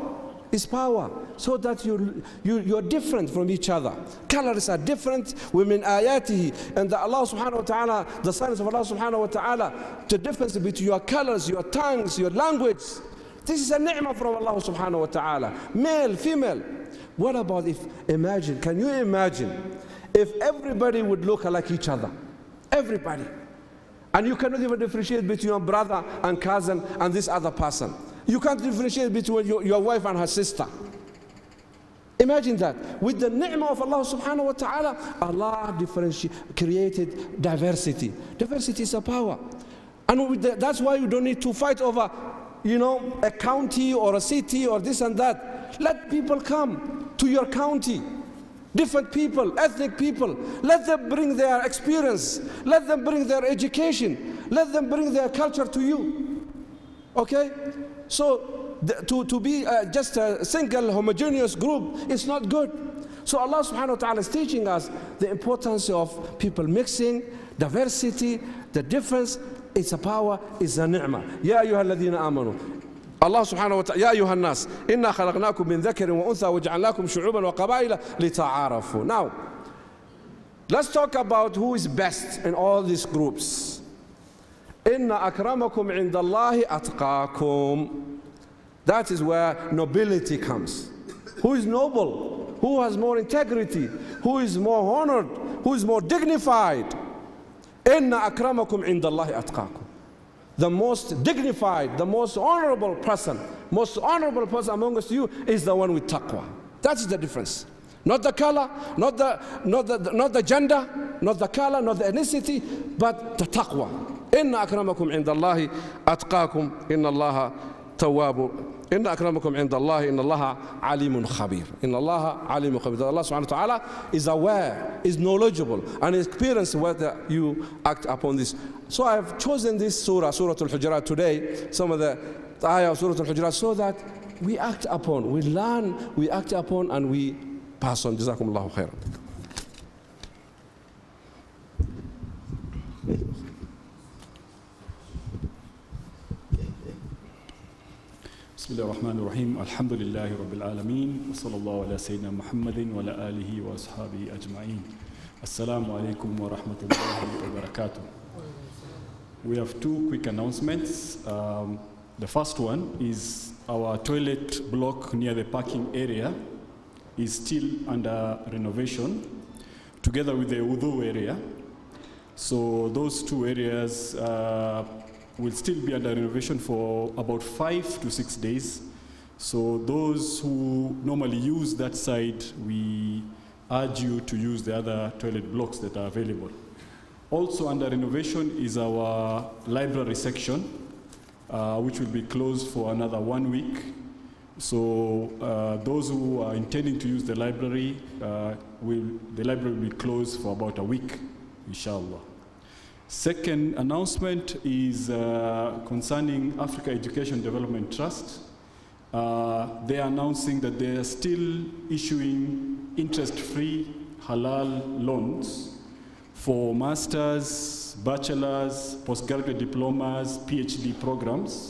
is power, so that you, you, you're different from each other. Colors are different. وَمِنْ آيَاتِهِ, and the Allah subhanahu wa ta'ala, the signs of Allah subhanahu wa ta'ala, the difference between your colors, your tongues, your language. This is a ni'mah from Allah subhanahu wa ta'ala. Male, female. What about if, imagine, can you imagine if everybody would look like each other? Everybody. And you cannot even differentiate between your brother and cousin and this other person. You can't differentiate between your, your wife and her sister. Imagine that. With the ni'mah of Allah subhanahu wa ta'ala, Allah differentiated, created diversity. Diversity is a power. And with the, that's why you don't need to fight over, you know, a county or a city or this and that. Let people come to your county. Different people, ethnic people. Let them bring their experience. Let them bring their education. Let them bring their culture to you. Okay? So the, to, to be uh, just a single homogeneous group is not good. So Allah subhanahu wa ta'ala is teaching us the importance of people mixing, diversity, the difference. It's a power, it's a ni'mah. Ya ayyuha alladhina amanu. Allah subhanahu wa ta'ala, Ya ayyuha an-nas, inna khalaqnakum min dhakarin wa untha wa ja'alnakum shu'uban wa qabaila lita'arafu. Now, let's talk about who is best in all these groups. Inna akramakum indallahi atqakum. That is where nobility comes. Who is noble? Who has more integrity? Who is more honored? Who is more dignified? Inna akramakum indallahi atqakum. The most dignified, the most honorable person, most honorable person among us you is the one with taqwa. That's the difference. Not the color, not the, not the, not the gender, not the color, not the ethnicity, but the taqwa. Inna akramakum indallahi atqakum, inna allaha tawwabu. Inna akramakum indallahi, inna allaha alimun khabir. Inna allaha alimun khabir. Allah subhanahu wa ta'ala is aware, is knowledgeable, and is experienced whether you act upon this. So I have chosen this surah, Surah Al-Hujurat today, some of the ayah of Surah Al-Hujurat, so that we act upon, we learn, we act upon, and we pass on. Jazakum Allahu khairan. بسم الله الرحمن الرحيم الحمد لله رب العالمين وصلى الله على سيدنا محمد وعلى آله وأصحابه أجمعين السلام عليكم ورحمة الله وبركاته. We have two quick announcements. Um, the first one is our toilet block near the parking area is still under renovation together with the wudu area. So those two areas uh, will still be under renovation for about five to six days. So those who normally use that side, we urge you to use the other toilet blocks that are available. Also under renovation is our library section, uh, which will be closed for another one week. So uh, those who are intending to use the library, uh, will, the library will be closed for about a week, inshallah. Second announcement is uh, concerning Africa Education Development Trust. Uh, they are announcing that they are still issuing interest-free halal loans for masters, bachelors, postgraduate diplomas, PhD programs.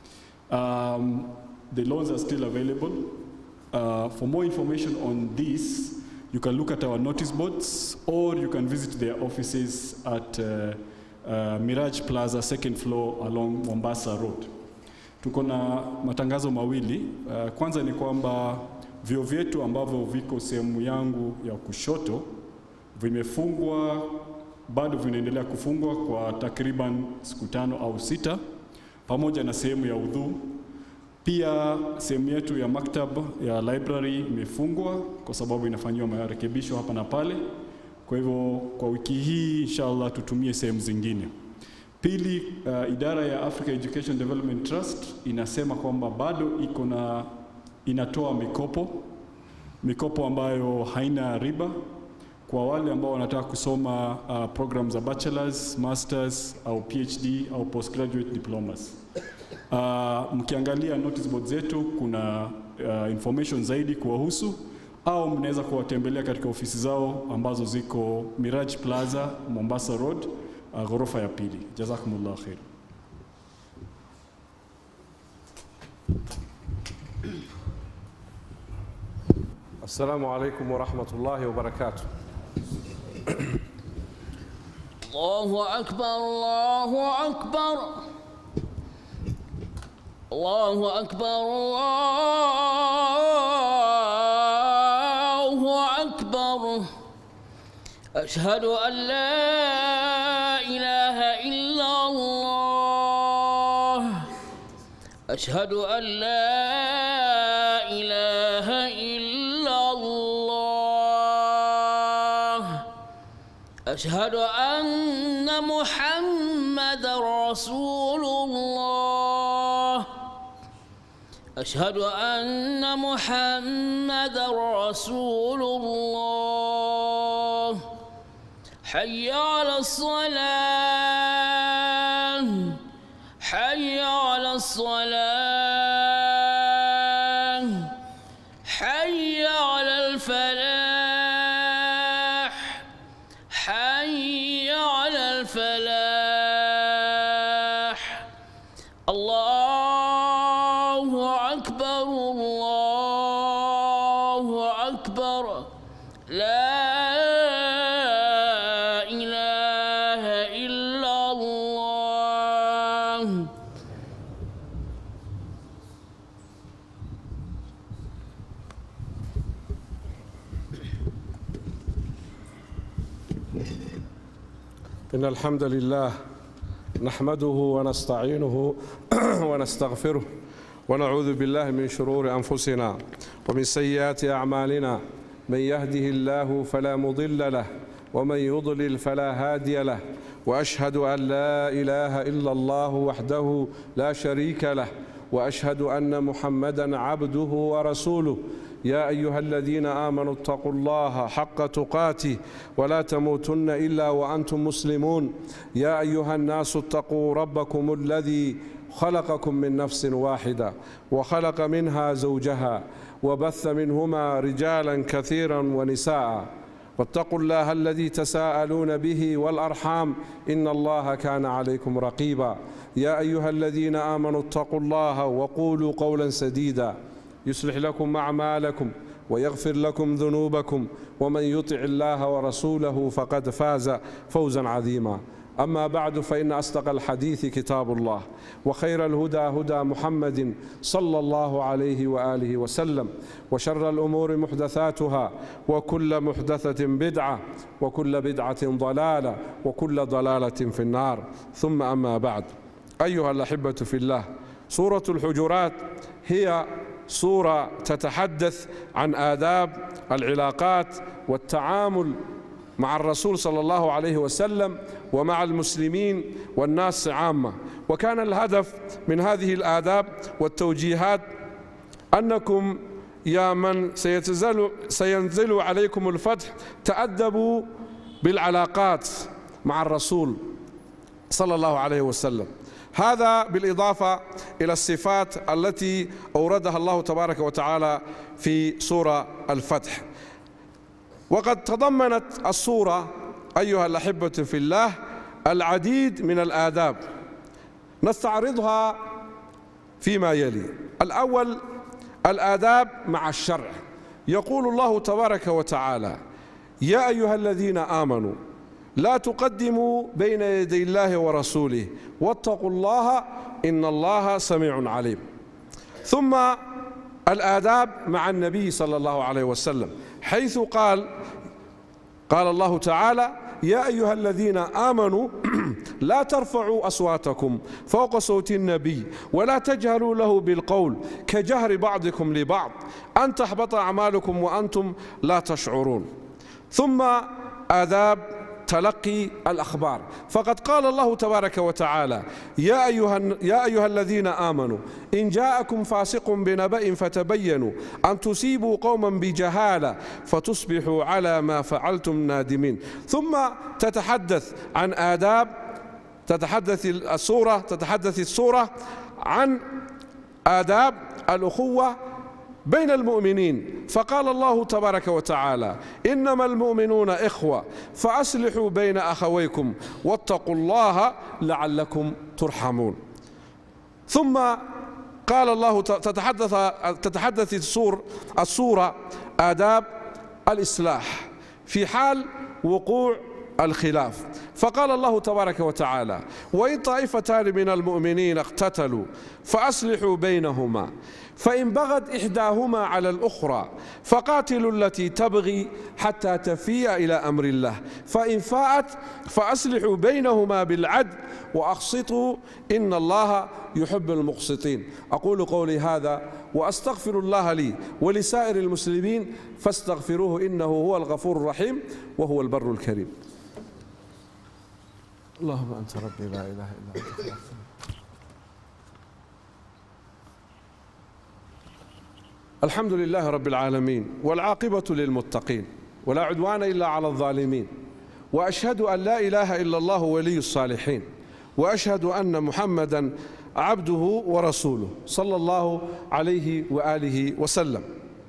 Um, the loans are still available. Uh, for more information on this, you can look at our notice boards, or you can visit their offices at uh, uh, Mirage Plaza, second floor along Mombasa Road. Tuko na matangazo mawili. Uh, kwanza ni kwamba vyuo vyetu ambavyo viko sehemu yangu ya kushoto vimefungwa, bado vinaendelea kufungwa kwa takriban siku tano au sita, pamoja na sehemu ya udhu. Pia sehemu yetu ya maktaba ya library imefungwa kwa sababu inafanyiwa marekebisho hapa na pale. Kwa hivyo kwa wiki hii inshallah tutumie sehemu zingine. Pili, uh, idara ya Africa Education Development Trust inasema kwamba bado iko na inatoa mikopo, mikopo ambayo haina riba kwa wale ambao wanataka kusoma uh, programs za bachelors, masters au PhD au postgraduate diplomas. Uh, mkiangalia notice board zetu kuna uh, information zaidi kuwahusu, au mnaweza kuwatembelea katika ofisi zao ambazo ziko Mirage Plaza, Mombasa Road, uh, ghorofa ya pili. Jazakumullah khair. السلام عليكم ورحمة الله وبركاته. الله أكبر الله أكبر الله أكبر الله أكبر. أشهد أن لا إله إلا الله أشهد أن لا إله إلا الله أشهد أن محمدًا رسول الله أشهد أن محمدًا رسول الله. حي على الصلاة حي على الصلاة حي على الفلاح حي على الفلاح. الله أكبر الله أكبر. لا إله إلا الله. إن الحمد لله نحمده ونستعينه ونستغفره ونعوذ بالله من شرور أنفسنا ومن سيئات أعمالنا. من يهده الله فلا مضل له ومن يضلل فلا هادي له. وأشهد أن لا إله إلا الله وحده لا شريك له وأشهد أن محمدًا عبده ورسوله. يا أيها الذين آمنوا اتقوا الله حق تقاته ولا تموتن إلا وأنتم مسلمون. يا أيها الناس اتقوا ربكم الذي خلقكم من نفس واحدة وخلق منها زوجها وبث منهما رجالا كثيرا ونساء. واتقوا الله الذي تساءلون به والأرحام إن الله كان عليكم رقيبا. يا أيها الذين آمنوا اتقوا الله وقولوا قولا سديدا يصلح لكم أعمالكم ويغفر لكم ذنوبكم ومن يطع الله ورسوله فقد فاز فوزا عظيما. أما بعد فإن أصدق الحديث كتاب الله وخير الهدى هدى محمد صلى الله عليه وآله وسلم وشر الأمور محدثاتها وكل محدثة بدعة وكل بدعة ضلالة وكل ضلالة في النار. ثم أما بعد. أيها الأحبة في الله، سورة الحجرات هي سورة تتحدث عن آداب العلاقات والتعامل مع الرسول صلى الله عليه وسلم ومع المسلمين والناس عامة. وكان الهدف من هذه الآداب والتوجيهات أنكم يا من سينزل, سينزل عليكم الفتح تأدبوا بالعلاقات مع الرسول صلى الله عليه وسلم. هذا بالإضافة إلى الصفات التي أوردها الله تبارك وتعالى في سورة الفتح. وقد تضمنت السورة أيها الأحبة في الله العديد من الآداب نستعرضها فيما يلي. الأول الآداب مع الشرع. يقول الله تبارك وتعالى: يا أيها الذين آمنوا لا تقدموا بين يدي الله ورسوله واتقوا الله إن الله سميع عليم. ثم الآداب مع النبي صلى الله عليه وسلم، حيث قال قال الله تعالى: يا أيها الذين آمنوا لا ترفعوا أصواتكم فوق صوت النبي ولا تجهروا له بالقول كجهر بعضكم لبعض أن تحبط أعمالكم وأنتم لا تشعرون. ثم آداب تلقي الأخبار، فقد قال الله تبارك وتعالى: يا أيها, يا أيها الذين آمنوا إن جاءكم فاسق بنبأ فتبينوا أن تصيبوا قوما بجهالة فتصبحوا على ما فعلتم نادمين. ثم تتحدث عن آداب تتحدث السورة تتحدث السورة عن آداب الأخوة بين المؤمنين، فقال الله تبارك وتعالى: إنما المؤمنون إخوة فأصلحوا بين أخويكم واتقوا الله لعلكم ترحمون. ثم قال الله تتحدث تتحدث السور السورة آداب الإصلاح في حال وقوع الخلاف. فقال الله تبارك وتعالى: وإن طائفتان من المؤمنين اقتتلوا فأصلحوا بينهما فإن بغت إحداهما على الأخرى فقاتلوا التي تبغي حتى تفيء إلى أمر الله فإن فاءت فأصلحوا بينهما بالعدل وأقسطوا إن الله يحب المقسطين. أقول قولي هذا وأستغفر الله لي ولسائر المسلمين فاستغفروه إنه هو الغفور الرحيم وهو البر الكريم. اللهم أنت ربي لا إله إلا أنت. الحمد لله رب العالمين والعاقبة للمتقين ولا عدوان إلا على الظالمين، وأشهد أن لا إله إلا الله ولي الصالحين، وأشهد أن محمدا عبده ورسوله صلى الله عليه وآله وسلم.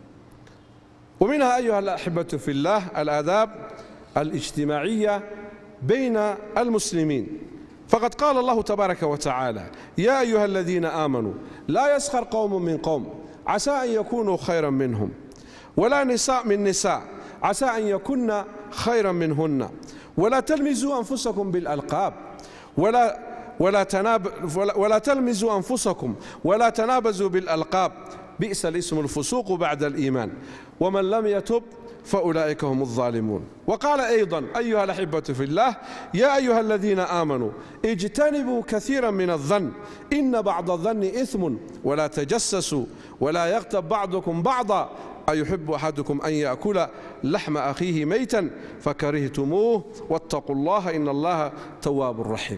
ومنها أيها الأحبة في الله الآداب الاجتماعية بين المسلمين، فقد قال الله تبارك وتعالى: يا أيها الذين آمنوا لا يسخر قوم من قوم عسى أن يكونوا خيرا منهم ولا نساء من نساء عسى أن يكن خيرا منهن ولا تلمزوا أنفسكم بالألقاب ولا ولا تناب ولا تلمزوا أنفسكم ولا تنابزوا بالألقاب بئس الاسم الفسوق بعد الإيمان ومن لم يتب فأولئك هم الظالمون. وقال أيضا: أيها الأحبة في الله يا أيها الذين آمنوا اجتنبوا كثيرا من الظن إن بعض الظن إثم ولا تجسسوا ولا يغتب بعضكم بعضا أيحب أحدكم أن يأكل لحم أخيه ميتا فكرهتموه واتقوا الله إن الله تواب رحيم.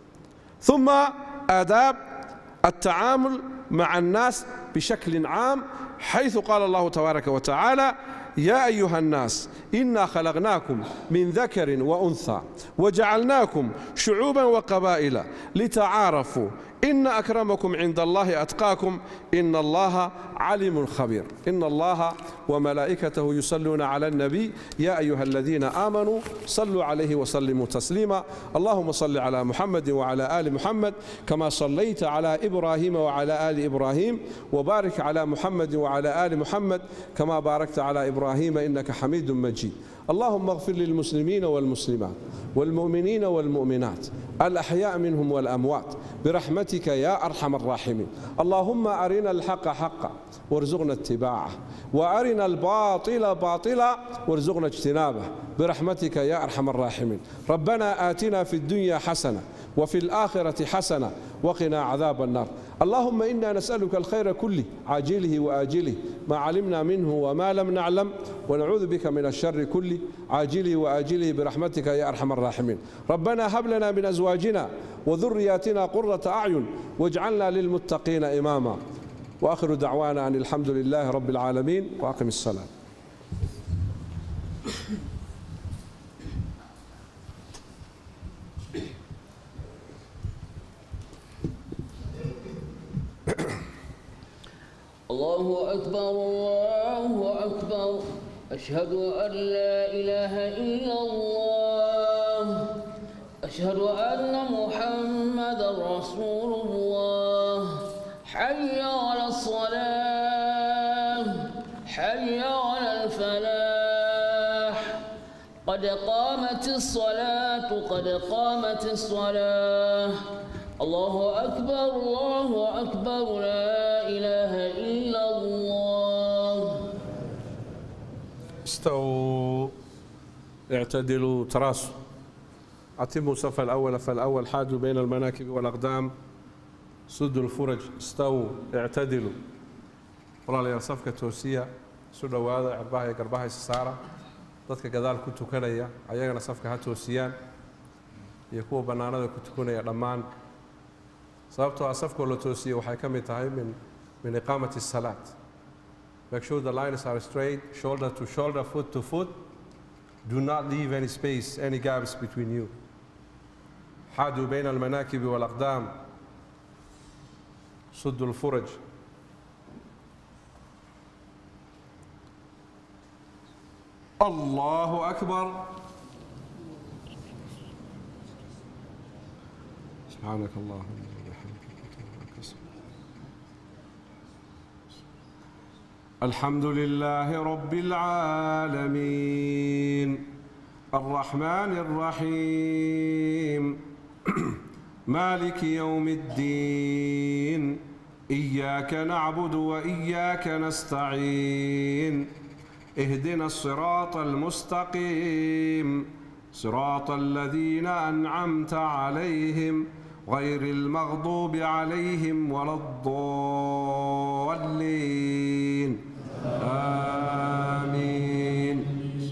ثم آداب التعامل مع الناس بشكل عام، حيث قال الله تبارك وتعالى: يا أيها الناس إنا خلقناكم من ذكر وأنثى وجعلناكم شعوبا وقبائل لتعارفوا إن أكرمكم عند الله أتقاكم إن الله عليم خبير. إن الله وملائكته يصلون على النبي يا أيها الذين آمنوا صلوا عليه وسلموا تسليما. اللهم صل على محمد وعلى آل محمد كما صليت على إبراهيم وعلى آل إبراهيم وبارك على محمد وعلى آل محمد كما باركت على إبراهيم إنك حميد مجيد. اللهم اغفر للمسلمين والمسلمات والمؤمنين والمؤمنات الأحياء منهم والأموات برحمتك يا أرحم الراحمين. اللهم أرنا الحق حقا وارزقنا اتباعه وأرنا الباطل باطلا وارزقنا اجتنابه برحمتك يا أرحم الراحمين. ربنا آتنا في الدنيا حسنة وفي الآخرة حسنة وقنا عذاب النار. اللهم إنا نسألك الخير كله عاجله وآجله ما علمنا منه وما لم نعلم ونعوذ بك من الشر كله عاجله وآجله برحمتك يا أرحم الراحمين. ربنا هب لنا من أزواجنا وذرياتنا قرة أعين واجعلنا للمتقين إماما. وآخر دعوانا أن الحمد لله رب العالمين وأقم الصلاة. الله أكبر الله أكبر أشهد أن لا إله إلا الله أشهد أن محمدا رسول الله. حي على الصلاة حي على الفلاح قد قامت الصلاة قد قامت الصلاة. الله أكبر الله أكبر لا إله إلا الله. استووا اعتدلوا تراصوا أتموا الصف الأول فالأول حاجوا بين المناكب والأقدام سدوا الفرج استووا اعتدلوا. والله صفka toosiya isu dhawaada cirbaha iyo garbaha is saara dadka gadaal ku tukanaya ayagana safka ha toosiyaan iyo kuwa banaanada ku tukanaya dhammaan sababtoo ah safka la toosiyo waxay ka mid tahay min min iqamati salat. Make sure the lines are straight, shoulder to shoulder, foot to foot. Do not leave any space, any gaps between you. حادوا بين المناكب والأقدام سدوا الفرج. الله أكبر. سبحانك اللهم وبحمدك. الحمد لله رب العالمين الرحمن الرحيم مالك يوم الدين إياك نعبد وإياك نستعين اهدنا الصراط المستقيم صراط الذين أنعمت عليهم غير المغضوب عليهم ولا الضالين آمين.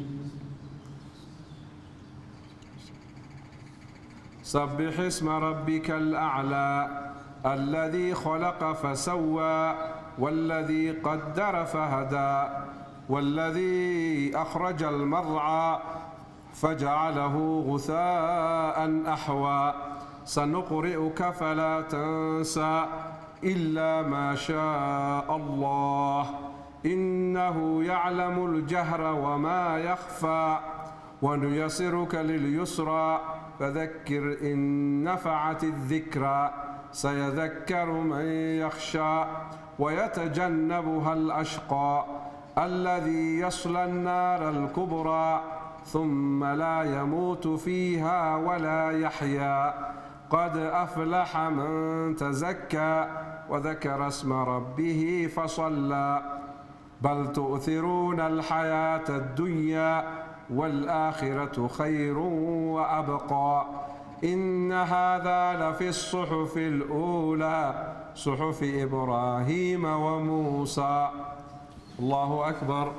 سبح اسم ربك الأعلى الذي خلق فسوى والذي قدر فهدى والذي أخرج المرعى فجعله غثاء أحوى سنقرئك فلا تنسى إلا ما شاء الله إنه يعلم الجهر وما يخفى ونيسرك لليسرى فذكر إن نفعت الذكرى سيذكر من يخشى ويتجنبها الأشقى الذي يصلى النار الكبرى ثم لا يموت فيها ولا يحيا قد أفلح من تزكى وذكر اسم ربه فصلى بل تؤثرون الحياة الدنيا والآخرة خير وأبقى إن هذا لفي الصحف الأولى صحف إبراهيم وموسى. الله أكبر.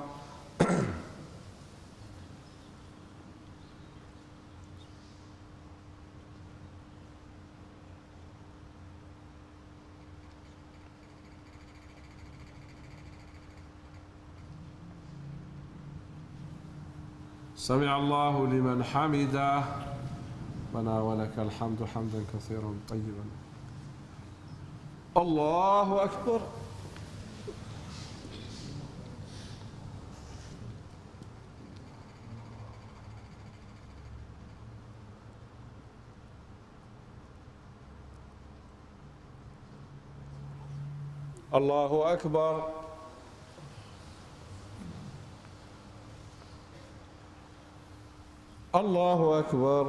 سمع الله لمن حمده ربنا ولك الحمد حمدا كثيرا طيبا. الله أكبر. الله أكبر. الله أكبر.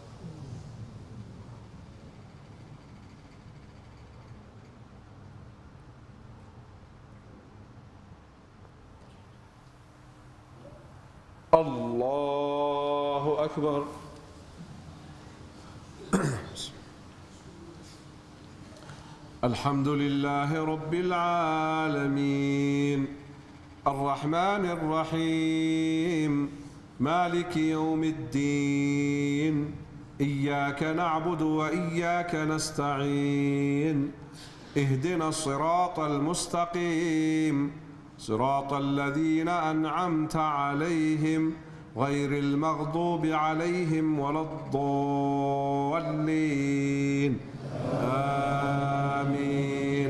الله أكبر. الحمد لله رب العالمين الرحمن الرحيم مالك يوم الدين إياك نعبد وإياك نستعين اهدنا الصراط المستقيم صراط الذين أنعمت عليهم غير المغضوب عليهم ولا الضالين آمين.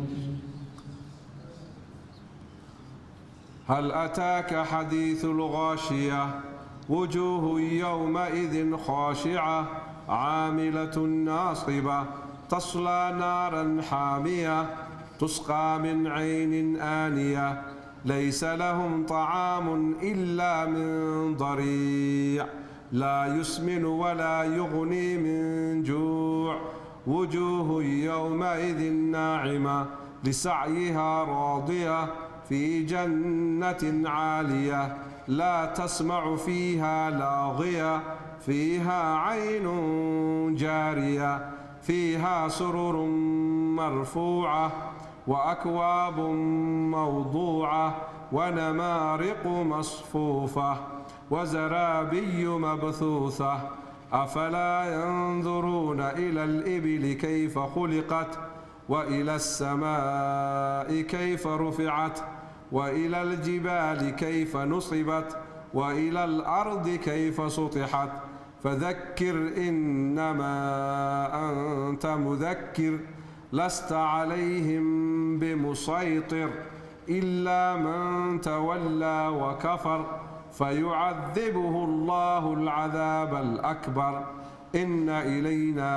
هل أتاك حديث الغاشية وجوه يومئذ خاشعة عاملة ناصبة تصلى نارا حامية تسقى من عين آنية ليس لهم طعام إلا من ضريع لا يسمن ولا يغني من جوع وجوه يومئذ ناعمة لسعيها راضية في جنة عالية لا تسمع فيها لاغية فيها عين جارية فيها سرر مرفوعة وأكواب موضوعة ونمارق مصفوفة وزرابي مبثوثة أفلا ينظرون إلى الإبل كيف خلقت وإلى السماء كيف رفعت وإلى الجبال كيف نصبت وإلى الأرض كيف سطحت فذكر إنما أنت مذكر لست عليهم بمسيطر إلا من تولى وكفر فيعذبه الله العذاب الأكبر إن إلينا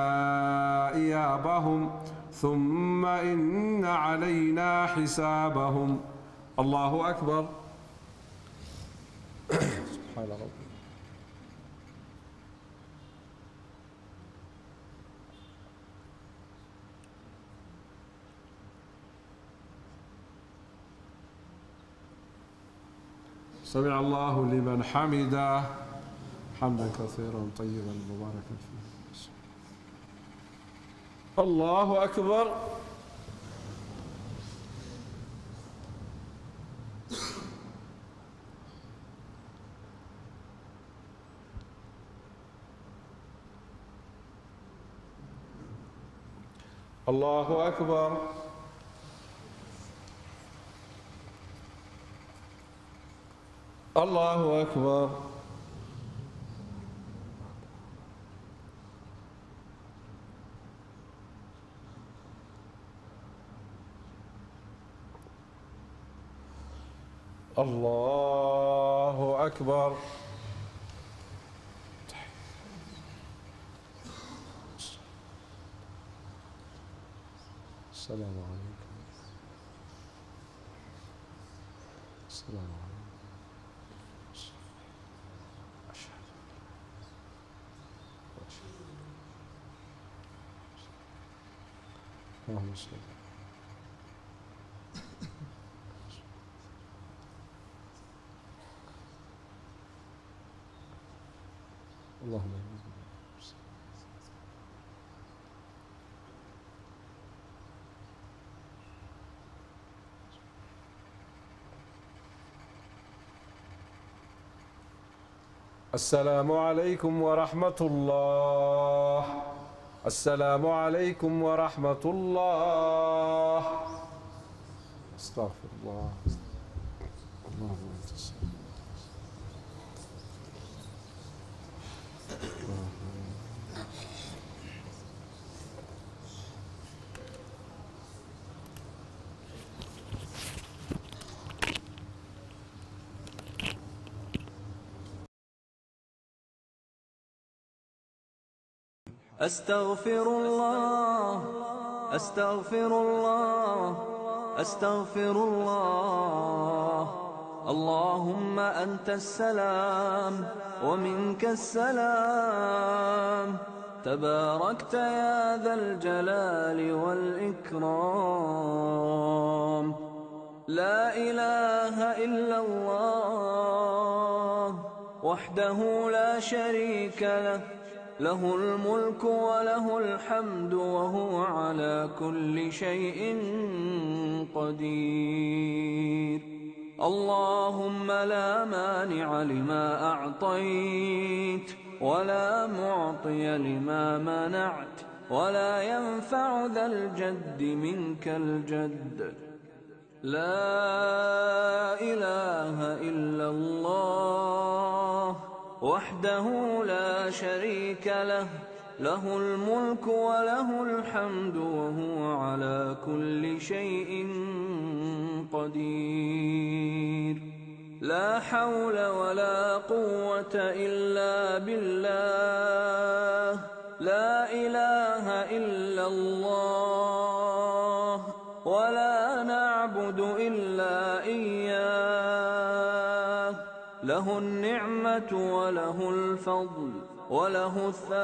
إيابهم ثم إن علينا حسابهم. الله أكبر. سبحان ربي. سمع الله لمن حمده حمدا كثيرا طيبا مباركا فيه. الله أكبر. الله أكبر. الله أكبر. الله أكبر. السلام عليكم. السلام عليكم. أشهد اللهم صل. اللهم السلام عليكم ورحمة الله. السلام عليكم ورحمة الله. استغفر الله. اللهم أنت السلام. أستغفر الله أستغفر الله أستغفر الله. اللهم أنت السلام ومنك السلام. تباركت يا ذا الجلال والإكرام. لا إله إلا الله وحده لا شريك له، له الملك وله الحمد وهو على كل شيء قدير. اللهم لا مانع لما أعطيت ولا معطي لما منعت ولا ينفع ذا الجد منك الجد. لا إله إلا الله وحده لا شريك له، له الملك وله الحمد وهو على كل شيء قدير. لا حول ولا قوة إلا بالله. لا إله إلا الله ولا نعبد إلا إياه. له النعمة وله الفضل وله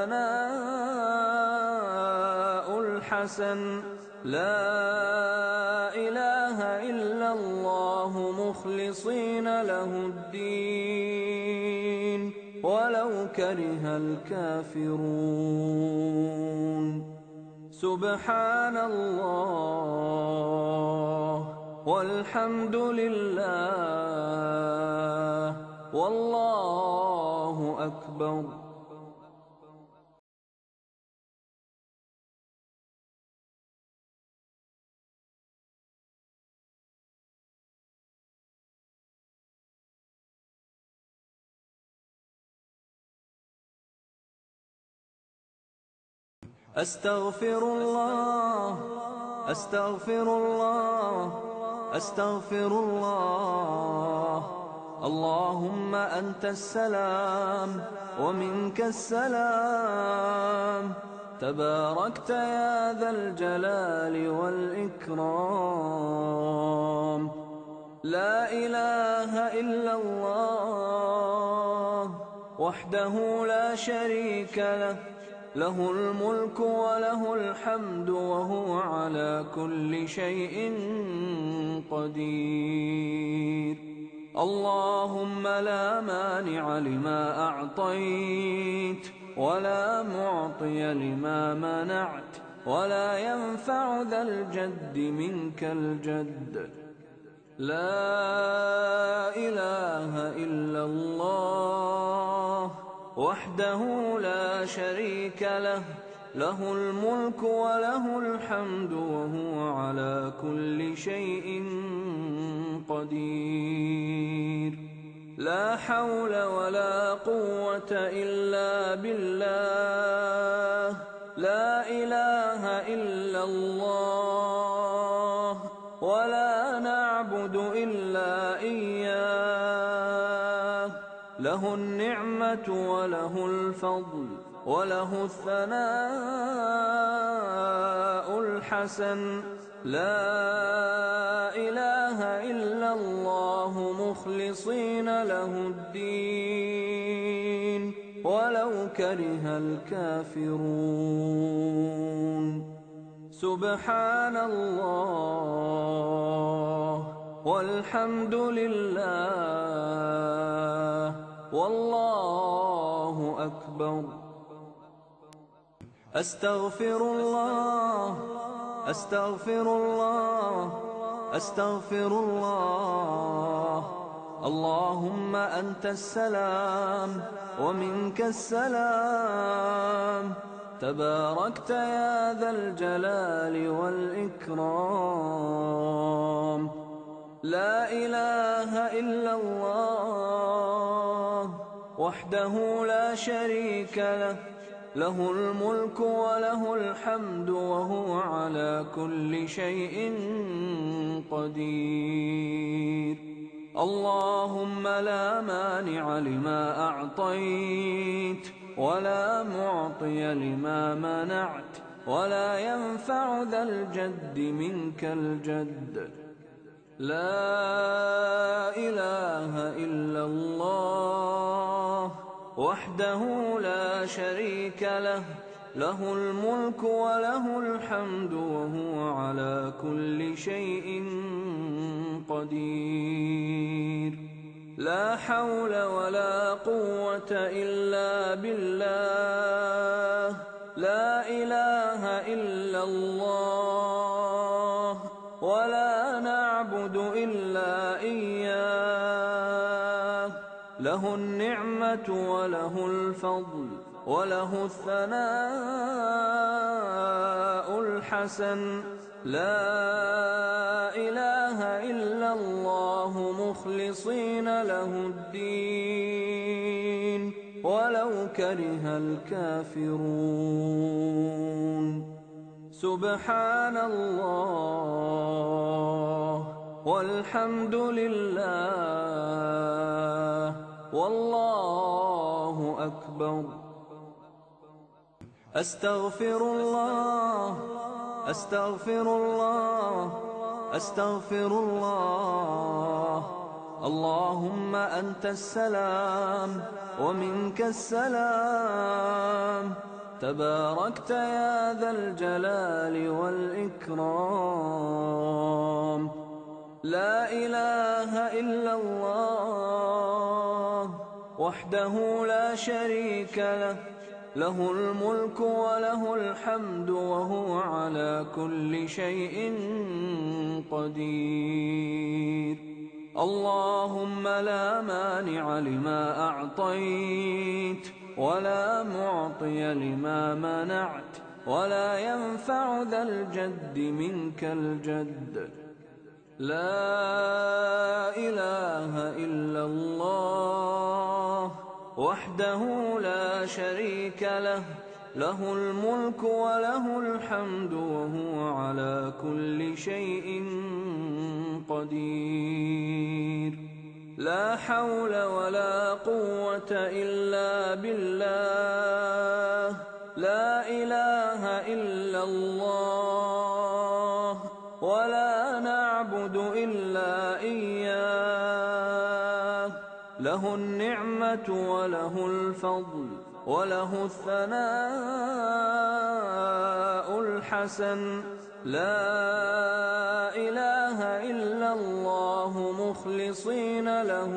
الثناء الحسن. لا إله إلا الله مخلصين له الدين ولو كره الكافرون. سبحان الله والحمد لله والله أكبر. أستغفر الله أستغفر الله أستغفر الله. اللهم أنت السلام ومنك السلام. تباركت يا ذا الجلال والإكرام. لا إله إلا الله وحده لا شريك له له الملك وله الحمد وهو على كل شيء قدير. اللهم لا مانع لما أعطيت ولا معطي لما منعت ولا ينفع ذا الجد منك الجد. لا إله إلا الله وحده لا شريك له له الملك وله الحمد وهو على كل شيء قدير. لا حول ولا قوة إلا بالله. لا إله إلا الله ولا نعبد إلا إياه. له النعمة وله الفضل وله الثناء الحسن. لا إله إلا الله مخلصين له الدين ولو كره الكافرون. سبحان الله والحمد لله والله أكبر. أستغفر الله أستغفر الله أستغفر الله. اللهم أنت السلام ومنك السلام. تباركت يا ذا الجلال والإكرام. لا إله إلا الله وحده لا شريك له له الملك وله الحمد وهو على كل شيء قدير. اللهم لا مانع لما أعطيت ولا معطي لما منعت ولا ينفع ذا الجد منك الجد. لا إله إلا الله وحده لا شريك له له الملك وله الحمد وهو على كل شيء قدير. لا حول ولا قوة إلا بالله. لا إله إلا الله ولا نعبد إلا إياه. له النعمة وله الفضل وله الثناء الحسن. لا إله إلا الله مخلصين له الدين ولو كره الكافرون. سبحان الله والحمد لله والله أكبر. أستغفر الله أستغفر الله أستغفر الله. اللهم أنت السلام ومنك السلام. تباركت يا ذا الجلال والإكرام. لا إله إلا الله وحده لا شريك له له الملك وله الحمد وهو على كل شيء قدير. اللهم لا مانع لما أعطيت ولا معطي لما منعت ولا ينفع ذا الجد منك الجد. لا إله إلا الله وحده لا شريك له له الملك وله الحمد وهو على كل شيء قدير. لا حول ولا قوة إلا بالله. لا إله إلا الله ولا نعبد إلا إياه. له النعمة وله الفضل وله الثناء الحسن. لا إله إلا الله مخلصين له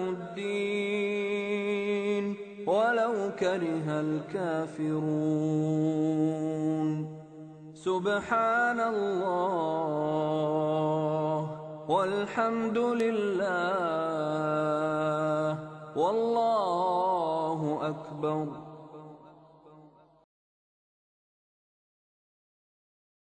الدين ولو كره الكافرون. سبحان الله والحمد لله والله أكبر.